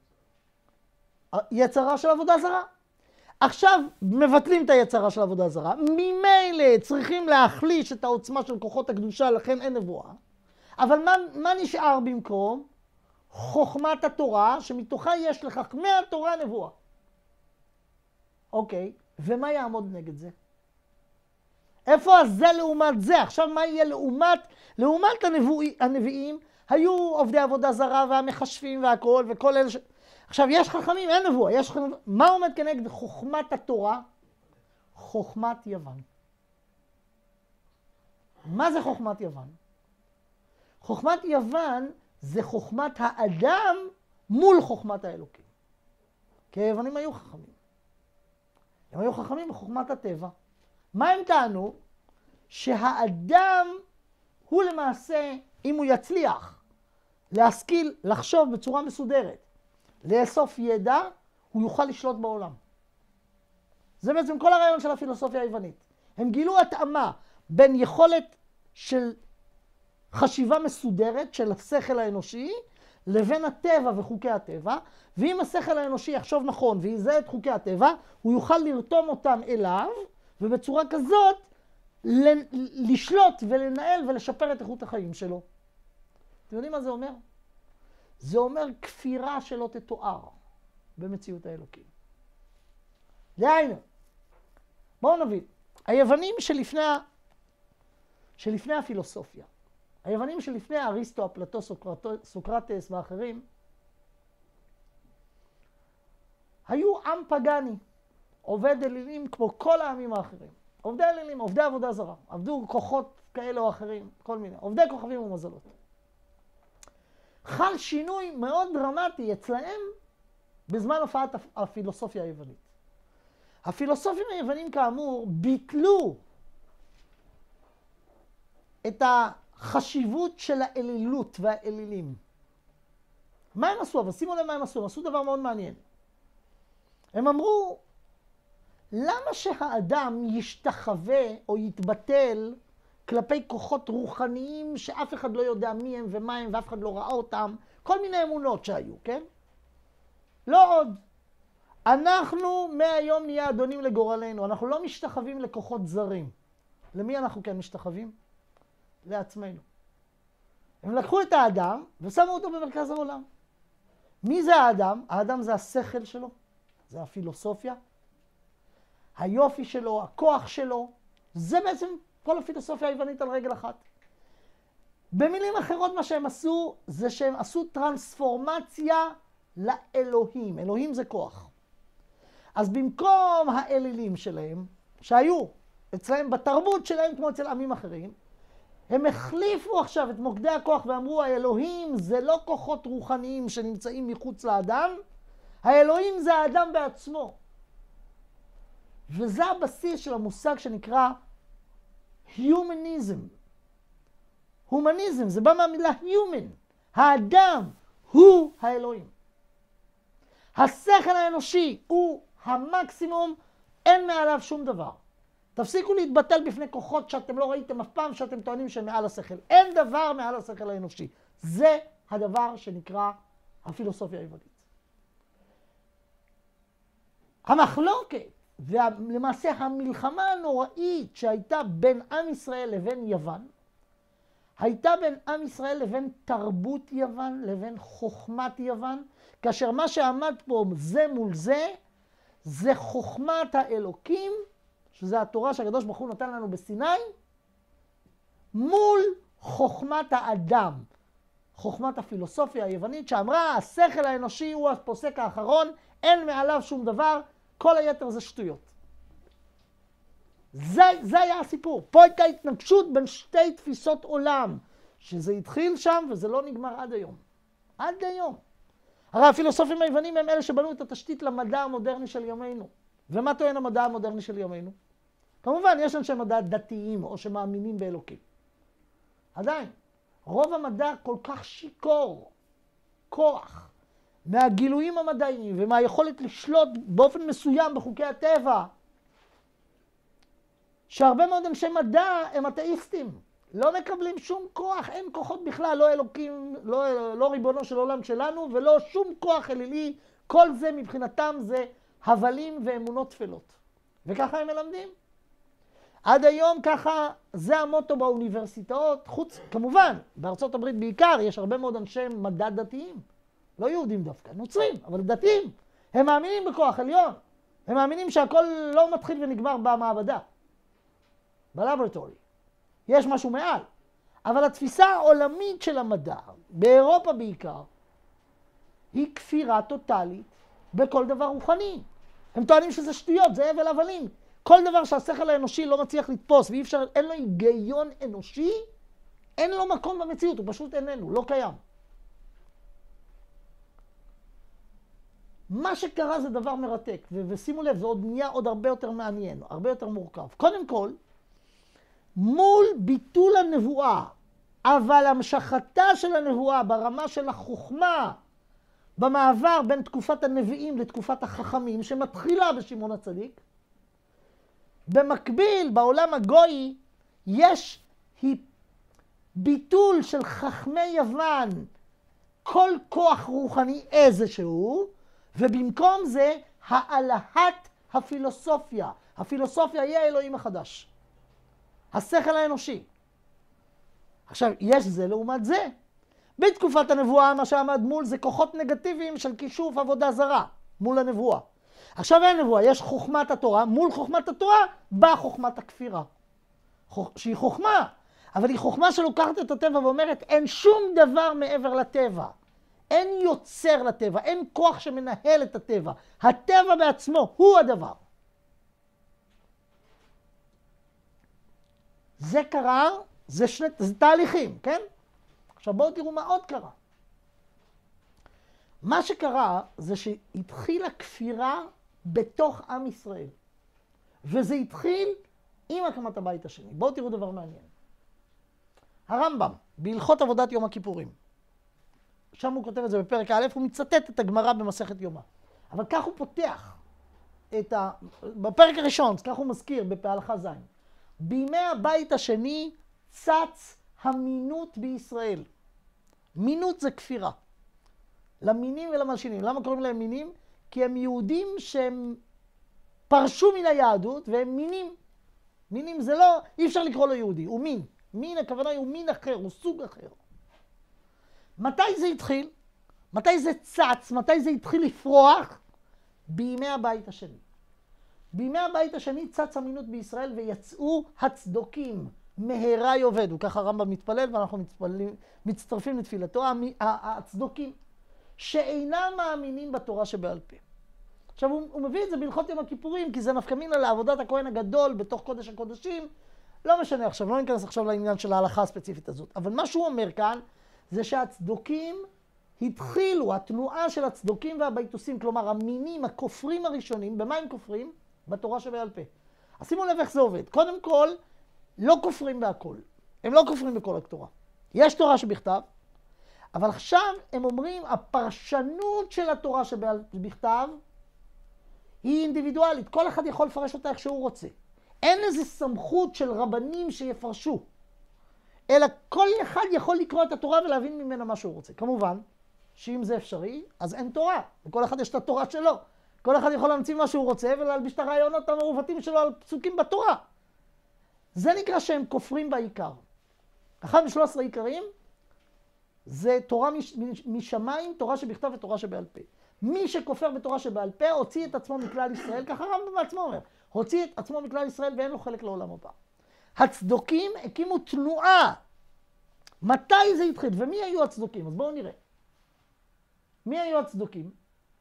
יצרה של עבודה זרה. עכשיו מבטלים את היצרה של עבודה זרה, ממילא צריכים להחליש את העוצמה של כוחות הקדושה, לכן אין נבואה. אבל מה נשאר במקום? חוכמת התורה, שמתוכה יש לכך מהתורה נבואה. אוקיי, ומה יעמוד נגד זה? איפה זה לעומת זה? עכשיו מה יהיה לעומת הנביאים? היו עובדי עבודה זרה והמחשבים והכל וכל אלה עכשיו יש חכמים, אין נבואה. מה עומד כנגד חוכמת התורה? חוכמת יוון. מה זה חוכמת יוון? חוכמת יוון זה חוכמת האדם מול חוכמת האלוקים. כי היוונים היו חכמים. הם היו חכמים בחוכמת הטבע. מה הם טענו? שהאדם הוא למעשה, אם הוא יצליח להשכיל, לחשוב בצורה מסודרת, לאסוף ידע, הוא יוכל לשלוט בעולם. זה בעצם כל הרעיון של הפילוסופיה היוונית. הם גילו התאמה בין יכולת של חשיבה מסודרת של השכל האנושי, לבין הטבע וחוקי הטבע, ואם השכל האנושי יחשוב נכון ויזהה את חוקי הטבע, הוא יוכל לרתום אותם אליו, ובצורה כזאת לשלוט ולנהל ולשפר את איכות החיים שלו. אתם יודעים מה זה אומר? זה אומר כפירה שלא תתואר במציאות האלוקים. דהיינו, בואו נבין, היוונים שלפני הפילוסופיה, היוונים שלפני אריסטו, אפלטו, סוקרטס ואחרים, היו עם פגני, עובד אלילים כמו כל העמים האחרים. עובדי אלילים, עובדי עבודה זרה, עבדו כוחות כאלה או אחרים, כל מיני, עובדי כוכבים ומזלות. חל שינוי מאוד דרמטי אצלהם בזמן הופעת הפילוסופיה היוונית. הפילוסופים היוונים כאמור ביטלו את החשיבות של האלילות והאלילים. מה הם עשו? אבל שימו לב מה הם עשו. הם עשו דבר מאוד מעניין. הם אמרו, למה שהאדם ישתחווה או יתבטל כלפי כוחות רוחניים שאף אחד לא יודע מי הם ומה הם ואף אחד לא ראה אותם, כל מיני אמונות שהיו, כן? לא עוד. אנחנו מהיום נהיה אדונים לגורלנו, אנחנו לא משתחווים לכוחות זרים. למי אנחנו כן משתחווים? לעצמנו. הם לקחו את האדם ושמו אותו במרכז העולם. מי זה האדם? האדם זה השכל שלו, זה הפילוסופיה, היופי שלו, הכוח שלו, זה בעצם כל הפילוסופיה היוונית על רגל אחת. במילים אחרות מה שהם עשו, זה שהם עשו טרנספורמציה לאלוהים. אלוהים זה כוח. אז במקום האלילים שלהם, שהיו אצלהם בתרבות שלהם כמו אצל עמים אחרים, הם החליפו עכשיו את מוקדי הכוח ואמרו, האלוהים זה לא כוחות רוחניים שנמצאים מחוץ לאדם, האלוהים זה האדם בעצמו. וזה הבסיס של המושג שנקרא humanism. הומניזם, זה בא מהמילה human. האדם הוא האלוהים. השכל האנושי הוא המקסימום, אין מעליו שום דבר. תפסיקו להתבטל בפני כוחות שאתם לא ראיתם אף פעם, שאתם טוענים שהם מעל השכל. אין דבר מעל השכל האנושי. זה הדבר שנקרא הפילוסופיה היוונית. המחלוקת, ולמעשה המלחמה הנוראית שהייתה בין עם ישראל לבין יוון, הייתה בין עם ישראל לבין תרבות יוון, לבין חוכמת יוון, כאשר מה שעמד פה זה מול זה, זה חוכמת האלוקים, שזה התורה שהקדוש ברוך הוא נתן לנו בסיני, מול חוכמת האדם, חוכמת הפילוסופיה היוונית, שאמרה, השכל האנושי הוא הפוסק האחרון, אין מעליו שום דבר, כל היתר זה שטויות. זה היה הסיפור. פה הייתה התנגשות בין שתי תפיסות עולם, שזה התחיל שם וזה לא נגמר עד היום. עד היום. הרי הפילוסופים היוונים הם אלה שבנו את התשתית למדע המודרני של ימינו. ומה טוען המדע המודרני של ימינו? כמובן, יש אנשי מדע דתיים או שמאמינים באלוקים. עדיין, רוב המדע כל כך שיקור, כוח, מהגילויים המדעיים ומהיכולת לשלוט באופן מסוים בחוקי הטבע, שהרבה מאוד אנשי מדע הם אתאיסטים. לא מקבלים שום כוח, אין כוחות בכלל, לא אלוקים, לא ריבונו של עולם שלנו, ולא שום כוח אלילי. כל זה מבחינתם זה הבלים ואמונות תפלות. וככה הם מלמדים. עד היום ככה, זה המוטו באוניברסיטאות, חוץ, כמובן, בארצות הברית בעיקר, יש הרבה מאוד אנשי מדע דתיים. לא יהודים דווקא, נוצרים, אבל דתיים. הם מאמינים בכוח עליון. הם מאמינים שהכל לא מתחיל ונגמר במעבדה. בלברטורי. יש משהו מעל. אבל התפיסה העולמית של המדע, באירופה בעיקר, היא כפירה טוטלית בכל דבר רוחני. הם טוענים שזה שטויות, זה הבל הבלים. כל דבר שהשכל האנושי לא מצליח לתפוס, ואי אפשר, אין לו היגיון אנושי, אין לו מקום במציאות, הוא פשוט איננו, לא קיים. מה שקרה זה דבר מרתק, ושימו לב, זה עוד נהיה עוד הרבה יותר מעניין, הרבה יותר מורכב. קודם כל, מול ביטול הנבואה, אבל המשכתה של הנבואה ברמה של החוכמה, במעבר בין תקופת הנביאים לתקופת החכמים, שמתחילה בשמעון הצדיק, במקביל, בעולם הגוי, יש ביטול של חכמי יוון, כל כוח רוחני איזשהו, ובמקום זה, העלאת הפילוסופיה. הפילוסופיה היא האלוהים החדש. השכל האנושי. עכשיו, יש זה לעומת זה. בתקופת הנבואה, מה שעמד מול זה כוחות נגטיביים של כישוף עבודה זרה, מול הנבואה. עכשיו אין נבואה, יש חוכמת התורה, מול חוכמת התורה באה חוכמת הכפירה. שהיא חוכמה, אבל היא חוכמה שלוקחת את הטבע ואומרת, אין שום דבר מעבר לטבע. אין יוצר לטבע, אין כוח שמנהל את הטבע. הטבע בעצמו הוא הדבר. זה קרה, זה תהליכים, כן? עכשיו בואו תראו מה עוד קרה. מה שקרה זה שהתחילה כפירה בתוך עם ישראל. וזה התחיל עם הקמת הבית השני. בואו תראו דבר מעניין. הרמב"ם, בהלכות עבודת יום הכיפורים, שם הוא כותב את זה בפרק א', הוא מצטט את הגמרא במסכת יומא. אבל כך הוא פותח בפרק הראשון, כך הוא מזכיר בהלכה ז'. בימי הבית השני צץ המינות בישראל. מינות זה כפירה. למינים ולמלשינים. למה קוראים להם מינים? כי הם יהודים שהם פרשו מן היהדות והם מינים. מינים זה לא, אי אפשר לקרוא לו יהודי, הוא מין. מין הכוונה הוא מין אחר, הוא סוג אחר. מתי זה התחיל? מתי זה צץ? מתי זה התחיל לפרוח? בימי הבית השני. בימי הבית השני צץ המינות בישראל ויצאו הצדוקים. מהרה יאבדו. ככה הרמב"ם מתפלל ואנחנו מצטרפים לתפילתו. הצדוקים שאינם מאמינים בתורה שבעל פה. עכשיו הוא מביא את זה בהלכות יום הכיפורים כי זה נפקא מינה לעבודת הכהן הגדול בתוך קודש הקודשים. לא משנה עכשיו, לא ניכנס עכשיו לעניין של ההלכה הספציפית הזאת. אבל מה שהוא אומר כאן זה שהצדוקים התחילו, התנועה של הצדוקים והביתוסים, כלומר המינים, הכופרים הראשונים, במה הם כופרים? בתורה שבעל פה. אז שימו לב איך זה עובד. קודם כל, לא כופרים בהכל. הם לא כופרים בכל התורה. יש תורה שבכתב, אבל עכשיו הם אומרים, הפרשנות של התורה שבכתב היא אינדיבידואלית. כל אחד יכול לפרש אותה איך שהוא רוצה. אין איזו סמכות של רבנים שיפרשו. אלא כל אחד יכול לקרוא את התורה ולהבין ממנה מה שהוא רוצה. כמובן, שאם זה אפשרי, אז אין תורה. וכל אחד יש את התורה שלו. כל אחד יכול להמציא מה שהוא רוצה ולהלביש את הרעיונות המעוותים שלו על פסוקים בתורה. זה נקרא שהם כופרים בעיקר. אחד מ13 עיקרים זה תורה משמיים, תורה שבכתב ותורה שבעל פה. מי שכופר בתורה שבעל פה הוציא את עצמו מכלל ישראל, ככה הרמב"ם בעצמו אומר, הוציא את עצמו מכלל ישראל ואין לו חלק לעולם הבא. הצדוקים הקימו תנועה. מתי זה התחיל? ומי היו הצדוקים? אז בואו נראה. מי היו הצדוקים?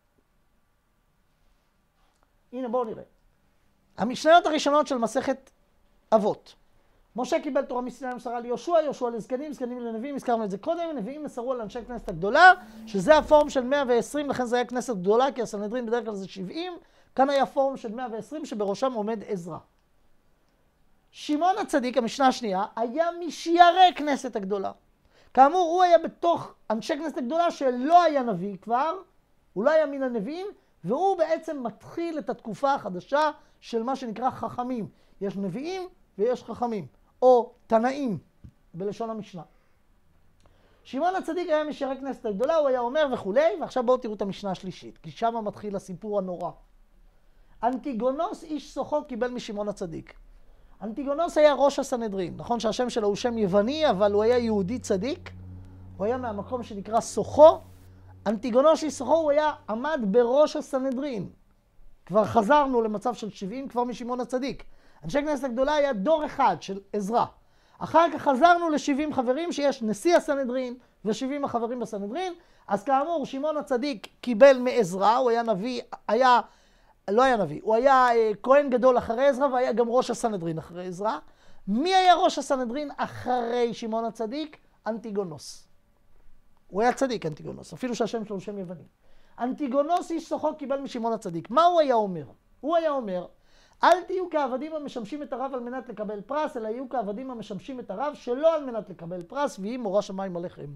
הנה בואו נראה. המשניות הראשונות של מסכת אבות. משה קיבל תורה מסיני ומסרה ליהושע, יהושע לזקנים, זקנים לנביאים, הזכרנו את זה קודם, נביאים מסרו על אנשי כנסת הגדולה, שזה הפורום של 120, לכן זה היה כנסת גדולה, כי הסנהדרין בדרך כלל זה 70, כאן היה פורום של 120 שבראשם עומד עזרא. שמעון הצדיק, המשנה השנייה, היה משיירי כנסת הגדולה. כאמור, הוא היה בתוך אנשי כנסת הגדולה שלא היה נביא כבר, הוא לא היה מן הנביאים, והוא בעצם מתחיל את התקופה החדשה של מה שנקרא חכמים. יש נביאים ויש חכמים, או תנאים. בלשון המשנה. שמעון הצדיק היה משערי כנסת הגדולה, הוא היה אומר וכולי, ועכשיו בואו תראו את המשנה השלישית, כי שם מתחיל הסיפור הנורא. אנטיגונוס איש סוחו קיבל משמעון הצדיק. אנטיגונוס היה ראש הסנהדרין, נכון שהשם שלו הוא שם יווני, אבל הוא היה יהודי צדיק, הוא היה מהמקום שנקרא סוחו. אנטיגונוס איש סוחו הוא עמד בראש הסנהדרין. כבר חזרנו למצב של 70 כבר משמעון הצדיק. אנשי כנסת הגדולה היה דור אחד של עזרא. אחר כך חזרנו ל-70 חברים שיש נשיא הסנהדרין ו-70 החברים בסנהדרין. אז כאמור, שמעון הצדיק קיבל מעזרא, הוא היה נביא, לא היה נביא, הוא היה כהן גדול אחרי עזרא והיה גם ראש הסנהדרין אחרי עזרא. מי היה ראש הסנהדרין אחרי שמעון הצדיק? אנטיגונוס. הוא היה צדיק, אנטיגונוס, אפילו שהשם שלו הוא שם יווני. אנטיגונוס איש סוחו קיבל משמעון הצדיק. מה הוא היה אומר? הוא היה אומר, אל תהיו כעבדים המשמשים את הרב על מנת לקבל פרס, אלא יהיו כעבדים המשמשים את הרב שלא על מנת לקבל פרס, ויהי מורא שמיים עליכם.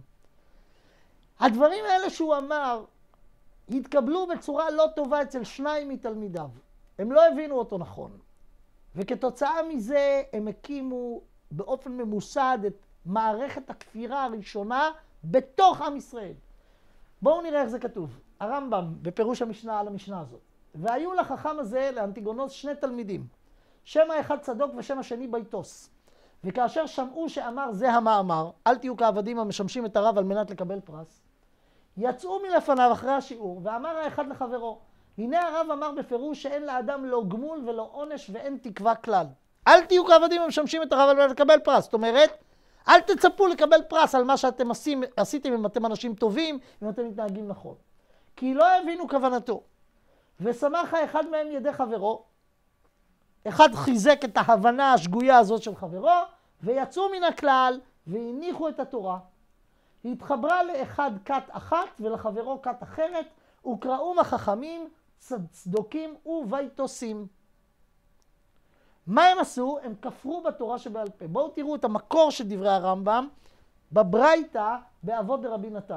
הדברים האלה שהוא אמר, התקבלו בצורה לא טובה אצל שניים מתלמידיו. הם לא הבינו אותו נכון. וכתוצאה מזה הם הקימו באופן ממוסד את מערכת הכפירה הראשונה בתוך עם ישראל. בואו נראה איך זה כתוב. הרמב"ם בפירוש המשנה על המשנה הזאת. והיו לחכם הזה, לאנטיגונוס, שני תלמידים. שם האחד צדוק ושם השני ביתוס. וכאשר שמעו שאמר זה המאמר, אל תהיו כעבדים המשמשים את הרב על מנת לקבל פרס, יצאו מלפניו אחרי השיעור, ואמר האחד לחברו, הנה הרב אמר בפירוש שאין לאדם לא גמול ולא עונש ואין תקווה כלל. אל תהיו כעבדים המשמשים את הרב על מנת לקבל פרס. זאת אומרת, אל תצפו לקבל פרס על מה שאתם עשיתם אם אתם אנשים טובים, אם אתם מתנהגים נכון. כי לא הבינו כוונתו. ושמח האחד מהם ידי חברו, אחד חיזק את ההבנה השגויה הזאת של חברו, ויצאו מן הכלל והניחו את התורה. התחברה לאחד כת אחת ולחברו כת אחרת, וקראו החכמים צדוקים וביתוסים. מה הם עשו? הם כפרו בתורה שבעל פה. בואו תראו את המקור של דברי הרמב"ם בברייתא באבות דרבי נתן.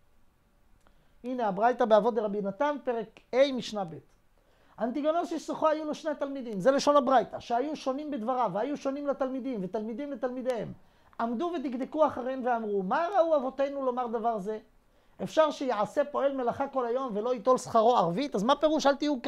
הנה הברייתא באבות דרבי נתן, פרק A משנה ב'. אנטיגונוס איש סוחו היו לו שני תלמידים, זה לשון הברייתא, שהיו שונים בדבריו, והיו שונים לתלמידים, ותלמידים לתלמידיהם. עמדו ודקדקו אחריהם ואמרו, מה ראו אבותינו לומר דבר זה? אפשר שיעשה פועל מלאכה כל היום ולא ייטול שכרו ערבית? אז מה פירוש? אל תהיו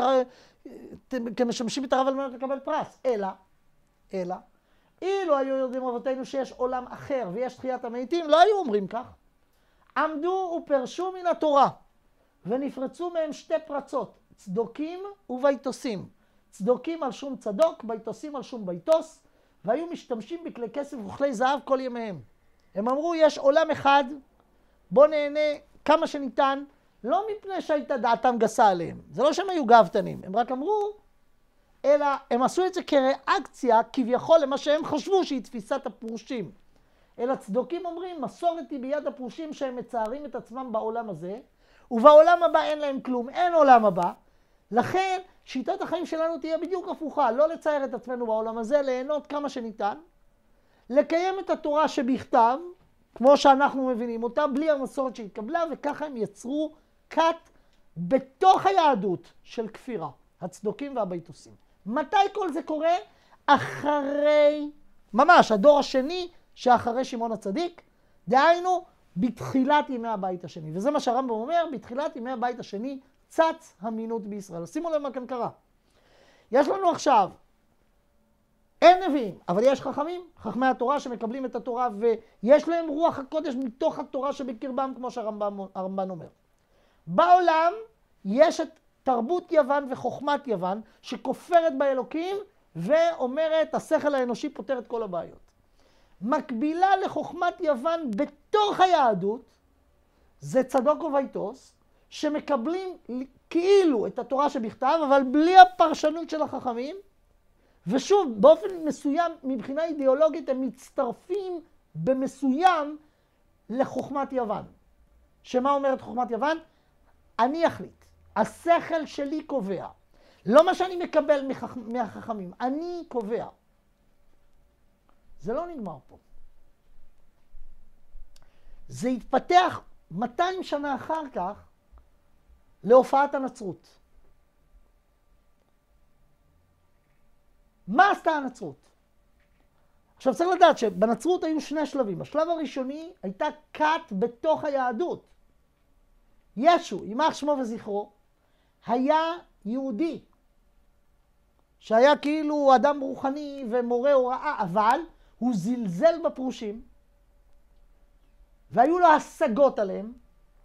כמשמשים את הרב על מנת לקבל פרס. אלא, אילו היו יודעים אבותינו שיש עולם אחר ויש תחיית המתים, לא היו אומרים כך. עמדו ופרשו מן התורה, ונפרצו מהם שתי פרצות, צדוקים וביתוסים. צדוקים על שום צדוק, ביתוסים על שום ביתוס, והיו משתמשים בכלי כסף וכלי זהב כל ימיהם. הם אמרו, יש עולם אחד, בוא נהנה כמה שניתן, לא מפני שהייתה דעתם גסה עליהם. זה לא שהם היו גאוותנים, הם רק אמרו, אלא הם עשו את זה כריאקציה כביכול למה שהם חשבו שהיא תפיסת הפרושים. אלא צדוקים אומרים, מסורת היא ביד הפרושים שהם מצערים את עצמם בעולם הזה, ובעולם הבא אין להם כלום, אין עולם הבא. לכן שיטת החיים שלנו תהיה בדיוק הפוכה, לא לצייר את עצמנו בעולם הזה, ליהנות כמה שניתן, לקיים את התורה שבכתב, כמו שאנחנו מבינים אותה, בלי המסורת שהתקבלה, וככה הם יצרו כת בתוך היהדות של כפירה, הצדוקים והביתוסים. מתי כל זה קורה? אחרי, ממש, הדור השני שאחרי שמעון הצדיק, דהיינו, בתחילת ימי הבית השני. וזה מה שהרמב"ם אומר, בתחילת ימי הבית השני צץ המינות בישראל. שימו לב מה כאן קרה. יש לנו עכשיו, אין נביאים, אבל יש חכמים, חכמי התורה שמקבלים את התורה, ויש להם רוח הקודש מתוך התורה שבקרבם, כמו שהרמב"ן אומר. בעולם יש את תרבות יוון וחוכמת יוון, שכופרת באלוקים, ואומרת, השכל האנושי פותר את כל הבעיות. מקבילה לחוכמת יוון בתוך היהדות, זה צדוק וביתוס, שמקבלים כאילו את התורה שבכתב, אבל בלי הפרשנות של החכמים, ושוב, באופן מסוים, מבחינה אידיאולוגית, הם מצטרפים במסוים לחוכמת יוון. שמה אומרת חוכמת יוון? אני אחליט, השכל שלי קובע. לא מה שאני מקבל מהחכמים, אני קובע. זה לא נגמר פה. זה התפתח 200 שנה אחר כך להופעת הנצרות. מה עשתה הנצרות? עכשיו צריך לדעת שבנצרות היו שני שלבים. השלב הראשוני הייתה כת בתוך היהדות. ישו, יימח שמו וזכרו, היה יהודי, שהיה כאילו אדם רוחני ומורה הוראה, אבל הוא זלזל בפרושים, והיו לו השגות עליהם,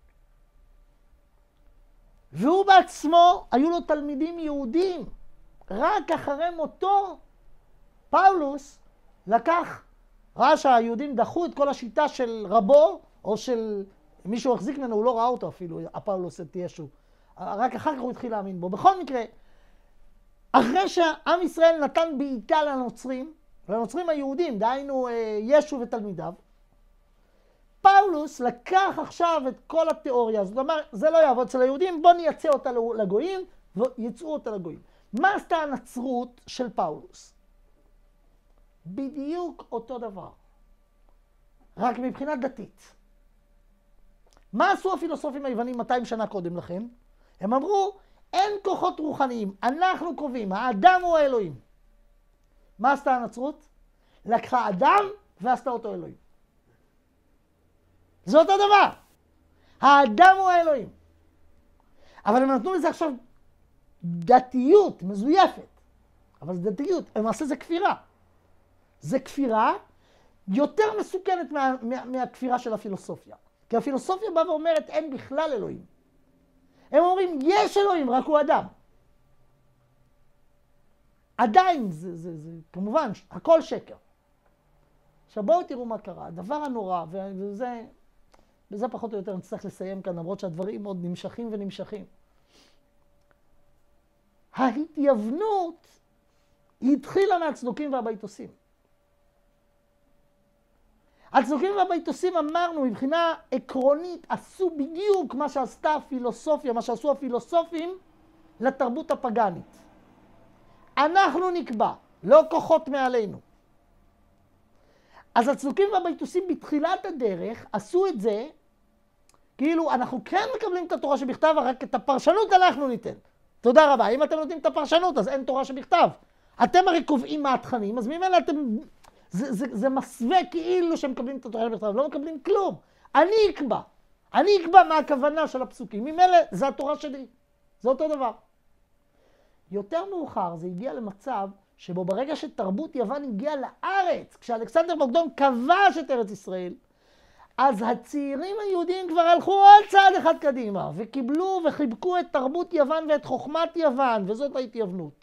והוא בעצמו, היו לו תלמידים יהודים. רק אחרי מותו, פאולוס לקח, ראה שהיהודים דחו את כל השיטה של רבו, או של מישהו החזיק ממנו, הוא לא ראה אותו אפילו, הפאולוס את ישו. רק אחר כך הוא התחיל להאמין בו. בכל מקרה, אחרי שעם ישראל נתן בעיטה לנוצרים היהודים, דהיינו ישו ותלמידיו, פאולוס לקח עכשיו את כל התיאוריה, זאת אומרת, זה לא יעבוד אצל היהודים, בוא נייצא אותה לגויים, ויצאו אותה לגויים. מה עשתה הנצרות של פאולוס? בדיוק אותו דבר, רק מבחינה דתית. מה עשו הפילוסופים היוונים 200 שנה קודם לכן? הם אמרו, אין כוחות רוחניים, אנחנו קובעים, האדם הוא האלוהים. מה עשתה הנצרות? לקחה אדם ועשתה אותו אלוהים. זה אותו דבר. האדם הוא האלוהים. אבל הם נתנו לזה עכשיו דתיות מזויפת. אבל זה דתיות, למעשה זה כפירה. זה כפירה יותר מסוכנת מהכפירה של הפילוסופיה. כי הפילוסופיה באה ואומרת אין בכלל אלוהים. הם אומרים יש אלוהים, רק הוא אדם. עדיין זה כמובן הכל שקר. עכשיו בואו תראו מה קרה. הדבר הנורא, וזה פחות או יותר נצטרך לסיים כאן, למרות שהדברים עוד נמשכים ונמשכים. ההתייוונות התחילה מהצדוקים והבייתוסים. הצדוקים והבייתוסים אמרנו, מבחינה עקרונית, עשו בדיוק מה שעשתה הפילוסופיה, מה שעשו הפילוסופים לתרבות הפגנית. אנחנו נקבע, לא כוחות מעלינו. אז הצדוקים והבייתוסים בתחילת הדרך עשו את זה, כאילו אנחנו כן מקבלים את התורה שבכתב, רק את הפרשנות אנחנו ניתן. תודה רבה. אם אתם נותנים את הפרשנות, אז אין תורה שבכתב. אתם הרי קובעים מה התכנים, אז ממילא אתם... זה מסווה כאילו שהם מקבלים את התורה שבכתב, לא מקבלים כלום. אני אקבע מה הכוונה של הפסוקים. ממילא זה התורה שלי. זה אותו דבר. יותר מאוחר זה הגיע למצב שבו ברגע שתרבות יוון הגיעה לארץ, כשאלכסנדר מוקדון כבש את ארץ ישראל, אז הצעירים היהודים כבר הלכו עוד צעד אחד קדימה, וקיבלו וחיבקו את תרבות יוון ואת חוכמת יוון, וזאת ההתייוונות.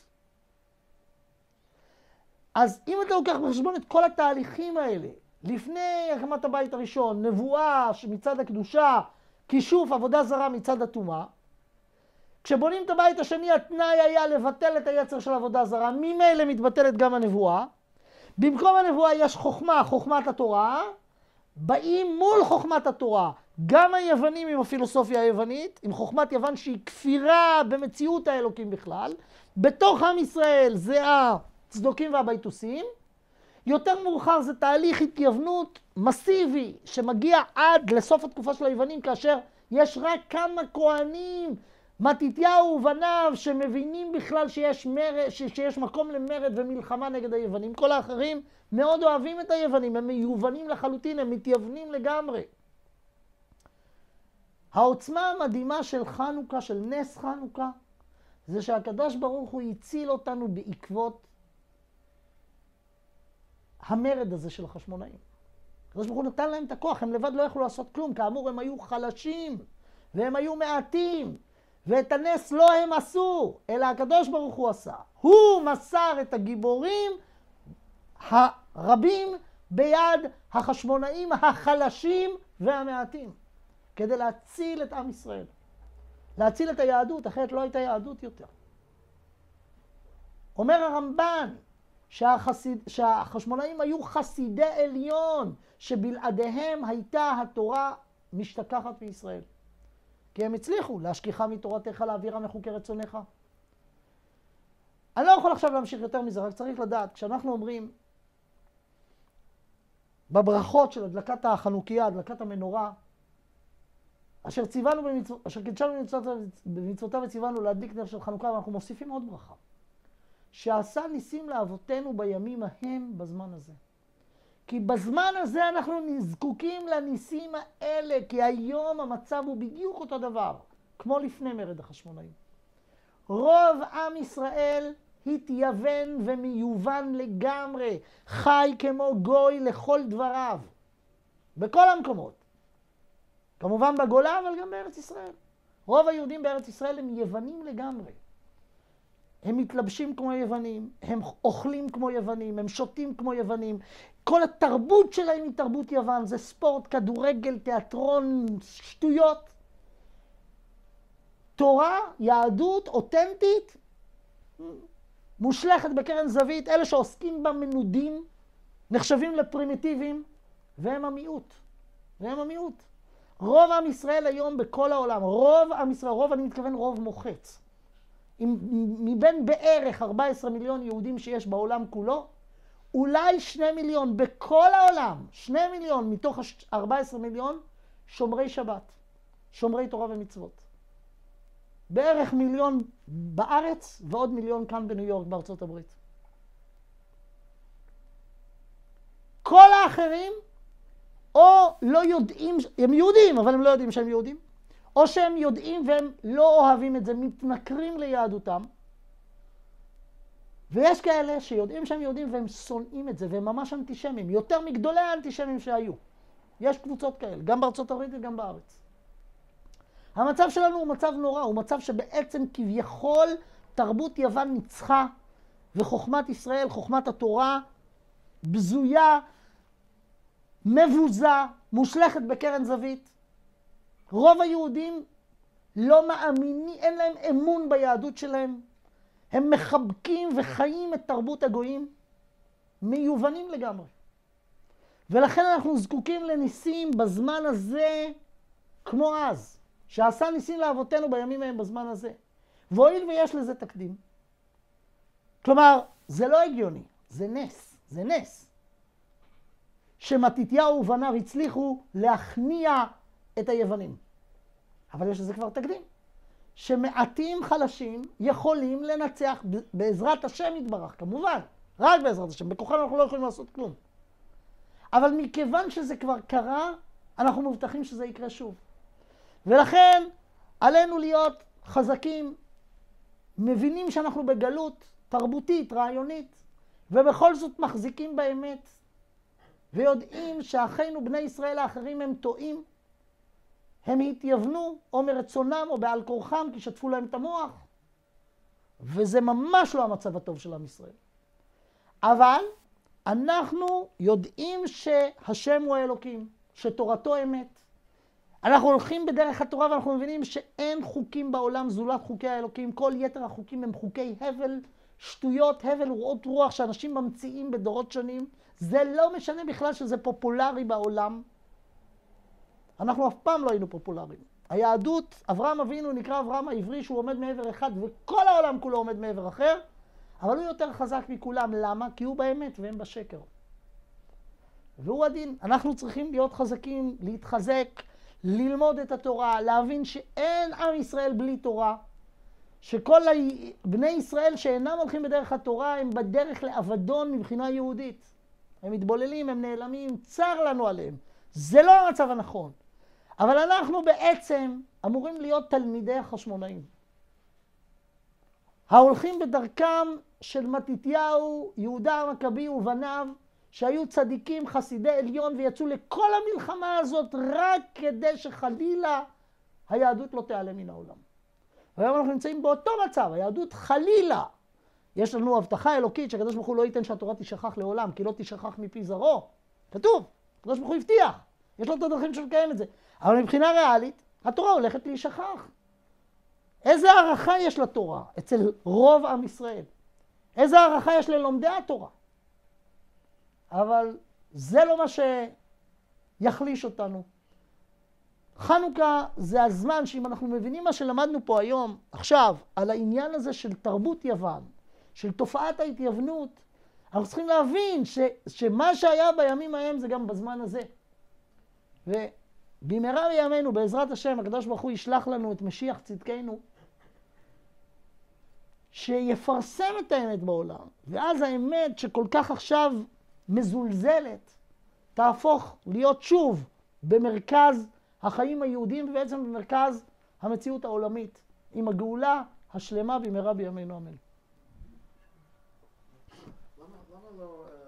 אז אם אתה לוקח בחשבון את כל התהליכים האלה, לפני הקמת הבית הראשון, נבואה מצד הקדושה, כישוף, עבודה זרה מצד הטומאה, כשבונים את הבית השני, התנאי היה לבטל את היצר של עבודה זרה, ממילא מתבטלת גם הנבואה. במקום הנבואה יש חוכמה, חוכמת התורה, באים מול חוכמת התורה, גם היוונים עם הפילוסופיה היוונית, עם חוכמת יוון שהיא כפירה במציאות האלוקים בכלל, בתוך עם ישראל זה הצדוקים והבייתוסים, יותר מאוחר זה תהליך התייוונות מסיבי שמגיע עד לסוף התקופה של היוונים, כאשר יש רק כמה כהנים, מתתיהו ובניו, שמבינים בכלל שיש מקום למרד ומלחמה נגד היוונים. כל האחרים מאוד אוהבים את היוונים, הם מיובנים לחלוטין, הם מתייוונים לגמרי. העוצמה המדהימה של חנוכה, של נס חנוכה, זה שהקדוש ברוך הוא הציל אותנו בעקבות המרד הזה של החשמונאים. הקדוש ברוך הוא נתן להם את הכוח, הם לבד לא יכלו לעשות כלום, כאמור הם היו חלשים והם היו מעטים. ואת הנס לא הם עשו, אלא הקדוש ברוך הוא עשה. הוא מסר את הגיבורים הרבים ביד החשמונאים החלשים והמעטים, כדי להציל את עם ישראל. להציל את היהדות, אחרת לא הייתה יהדות יותר. אומר הרמב"ן שהחשמונאים היו חסידי עליון, שבלעדיהם הייתה התורה משתכחת מישראל. כי הם הצליחו להשכיחה מתורתך להעבירה מחוקי רצונך. אני לא יכול עכשיו להמשיך יותר מזה, רק צריך לדעת, כשאנחנו אומרים בברכות של הדלקת החנוכיה, הדלקת המנורה, אשר קידשנו במצוותיו וציוונו להדליק נר של חנוכה, ואנחנו מוסיפים עוד ברכה. שעשה ניסים לאבותינו בימים ההם בזמן הזה. כי בזמן הזה אנחנו נזקוקים לניסים האלה, כי היום המצב הוא בדיוק אותו דבר, כמו לפני מרד החשמונאים. רוב עם ישראל התייוון ומיובן לגמרי, חי כמו גוי לכל דבריו, בכל המקומות. כמובן בגולה, אבל גם בארץ ישראל. רוב היהודים בארץ ישראל הם יוונים לגמרי. הם מתלבשים כמו יוונים, הם אוכלים כמו יוונים, הם שותים כמו יוונים. כל התרבות שלהם היא תרבות יוון, זה ספורט, כדורגל, תיאטרון, שטויות. תורה, יהדות, אותנטית, מושלכת בקרן זווית, אלה שעוסקים בה מנודים, נחשבים לפרימיטיביים, והם המיעוט. והם המיעוט. רוב עם ישראל היום בכל העולם, רוב עם ישראל, רוב אני מתכוון רוב מוחץ. מבין בערך 14 מיליון יהודים שיש בעולם כולו, אולי 2 מיליון בכל העולם, 2 מיליון מתוך 14 מיליון, שומרי שבת, שומרי תורה ומצוות. בערך 1 מיליון בארץ ועוד 1 מיליון כאן בניו יורק בארצות הברית. כל האחרים או לא יודעים, הם יהודים אבל הם לא יודעים שהם יהודים, או שהם יודעים והם לא אוהבים את זה, מתנכרים ליהדותם. ויש כאלה שיודעים שהם יהודים והם שונאים את זה, והם ממש אנטישמים, יותר מגדולי האנטישמים שהיו. יש קבוצות כאלה, גם בארצות הברית וגם בארץ. המצב שלנו הוא מצב נורא, הוא מצב שבעצם כביכול תרבות יוון ניצחה, וחוכמת ישראל, חוכמת התורה, בזויה, מבוזה, מושלכת בקרן זווית. רוב היהודים לא מאמינים, אין להם אמון ביהדות שלהם. הם מחבקים וחיים את תרבות הגויים, מיובנים לגמרי. ולכן אנחנו זקוקים לניסים בזמן הזה, כמו אז, שעשה ניסים לאבותינו בימים ההם בזמן הזה. והואיל ויש לזה תקדים. כלומר, זה לא הגיוני, זה נס, זה נס. שמתתיהו ובניו הצליחו להכניע את היוונים. אבל יש לזה כבר תקדים. שמעטים חלשים יכולים לנצח בעזרת השם יתברך, כמובן, רק בעזרת השם, בכוחנו אנחנו לא יכולים לעשות כלום. אבל מכיוון שזה כבר קרה, אנחנו מבטחים שזה יקרה שוב. ולכן עלינו להיות חזקים, מבינים שאנחנו בגלות תרבותית, רעיונית, ובכל זאת מחזיקים באמת, ויודעים שאחינו בני ישראל האחרים הם טועים, הם התייוונו או מרצונם או בעל כורחם כי שטפו להם את המוח. וזה ממש לא המצב הטוב של עם ישראל. אבל אנחנו יודעים שהשם הוא האלוקים, שתורתו אמת. אנחנו הולכים בדרך התורה ואנחנו מבינים שאין חוקים בעולם זולת חוקי האלוקים. כל יתר החוקים הם חוקי הבל, שטויות, הבל ורעות רוח שאנשים ממציאים בדורות שונים. זה לא משנה בכלל שזה פופולרי בעולם. אנחנו אף פעם לא היינו פופולריים. היהדות, אברהם אבינו נקרא אברהם העברי שהוא עומד מעבר אחד וכל העולם כולו עומד מעבר אחר, אבל הוא יותר חזק מכולם. למה? כי הוא באמת והם בשקר. והוא הדין. אנחנו צריכים להיות חזקים, להתחזק, ללמוד את התורה, להבין שאין עם ישראל בלי תורה, שכל בני ישראל שאינם הולכים בדרך התורה הם בדרך לאבדון מבחינה יהודית. הם מתבוללים, הם נעלמים, צר לנו עליהם. זה לא המצב הנכון. אבל אנחנו בעצם אמורים להיות תלמידי החשמונאים. ההולכים בדרכם של מתתיהו, יהודה המכבי ובניו, שהיו צדיקים חסידי עליון ויצאו לכל המלחמה הזאת רק כדי שחלילה היהדות לא תיעלם מן העולם. והיום אנחנו נמצאים באותו מצב, היהדות חלילה. יש לנו הבטחה אלוקית שהקדוש ברוך הוא לא ייתן שהתורה תשכח לעולם, כי לא תשכח מפי זרעו. כתוב, הקדוש ברוך הוא הבטיח. יש לו את הדרכים של לקיים את זה. אבל מבחינה ריאלית, התורה הולכת להישכח. איזה הערכה יש לתורה אצל רוב עם ישראל? איזה הערכה יש ללומדי התורה? אבל זה לא מה שיחליש אותנו. חנוכה זה הזמן שאם אנחנו מבינים מה שלמדנו פה היום, עכשיו, על העניין הזה של תרבות יוון, של תופעת ההתייוונות, אנחנו צריכים להבין שמה שהיה בימים ההם זה גם בזמן הזה. ובמהרה בימינו, בעזרת השם, הקדוש ברוך הוא ישלח לנו את משיח צדקנו, שיפרסם את האמת בעולם. ואז האמת שכל כך עכשיו מזולזלת, תהפוך להיות שוב במרכז החיים היהודיים, ובעצם במרכז המציאות העולמית, עם הגאולה השלמה במהרה בימינו אמן. למה לא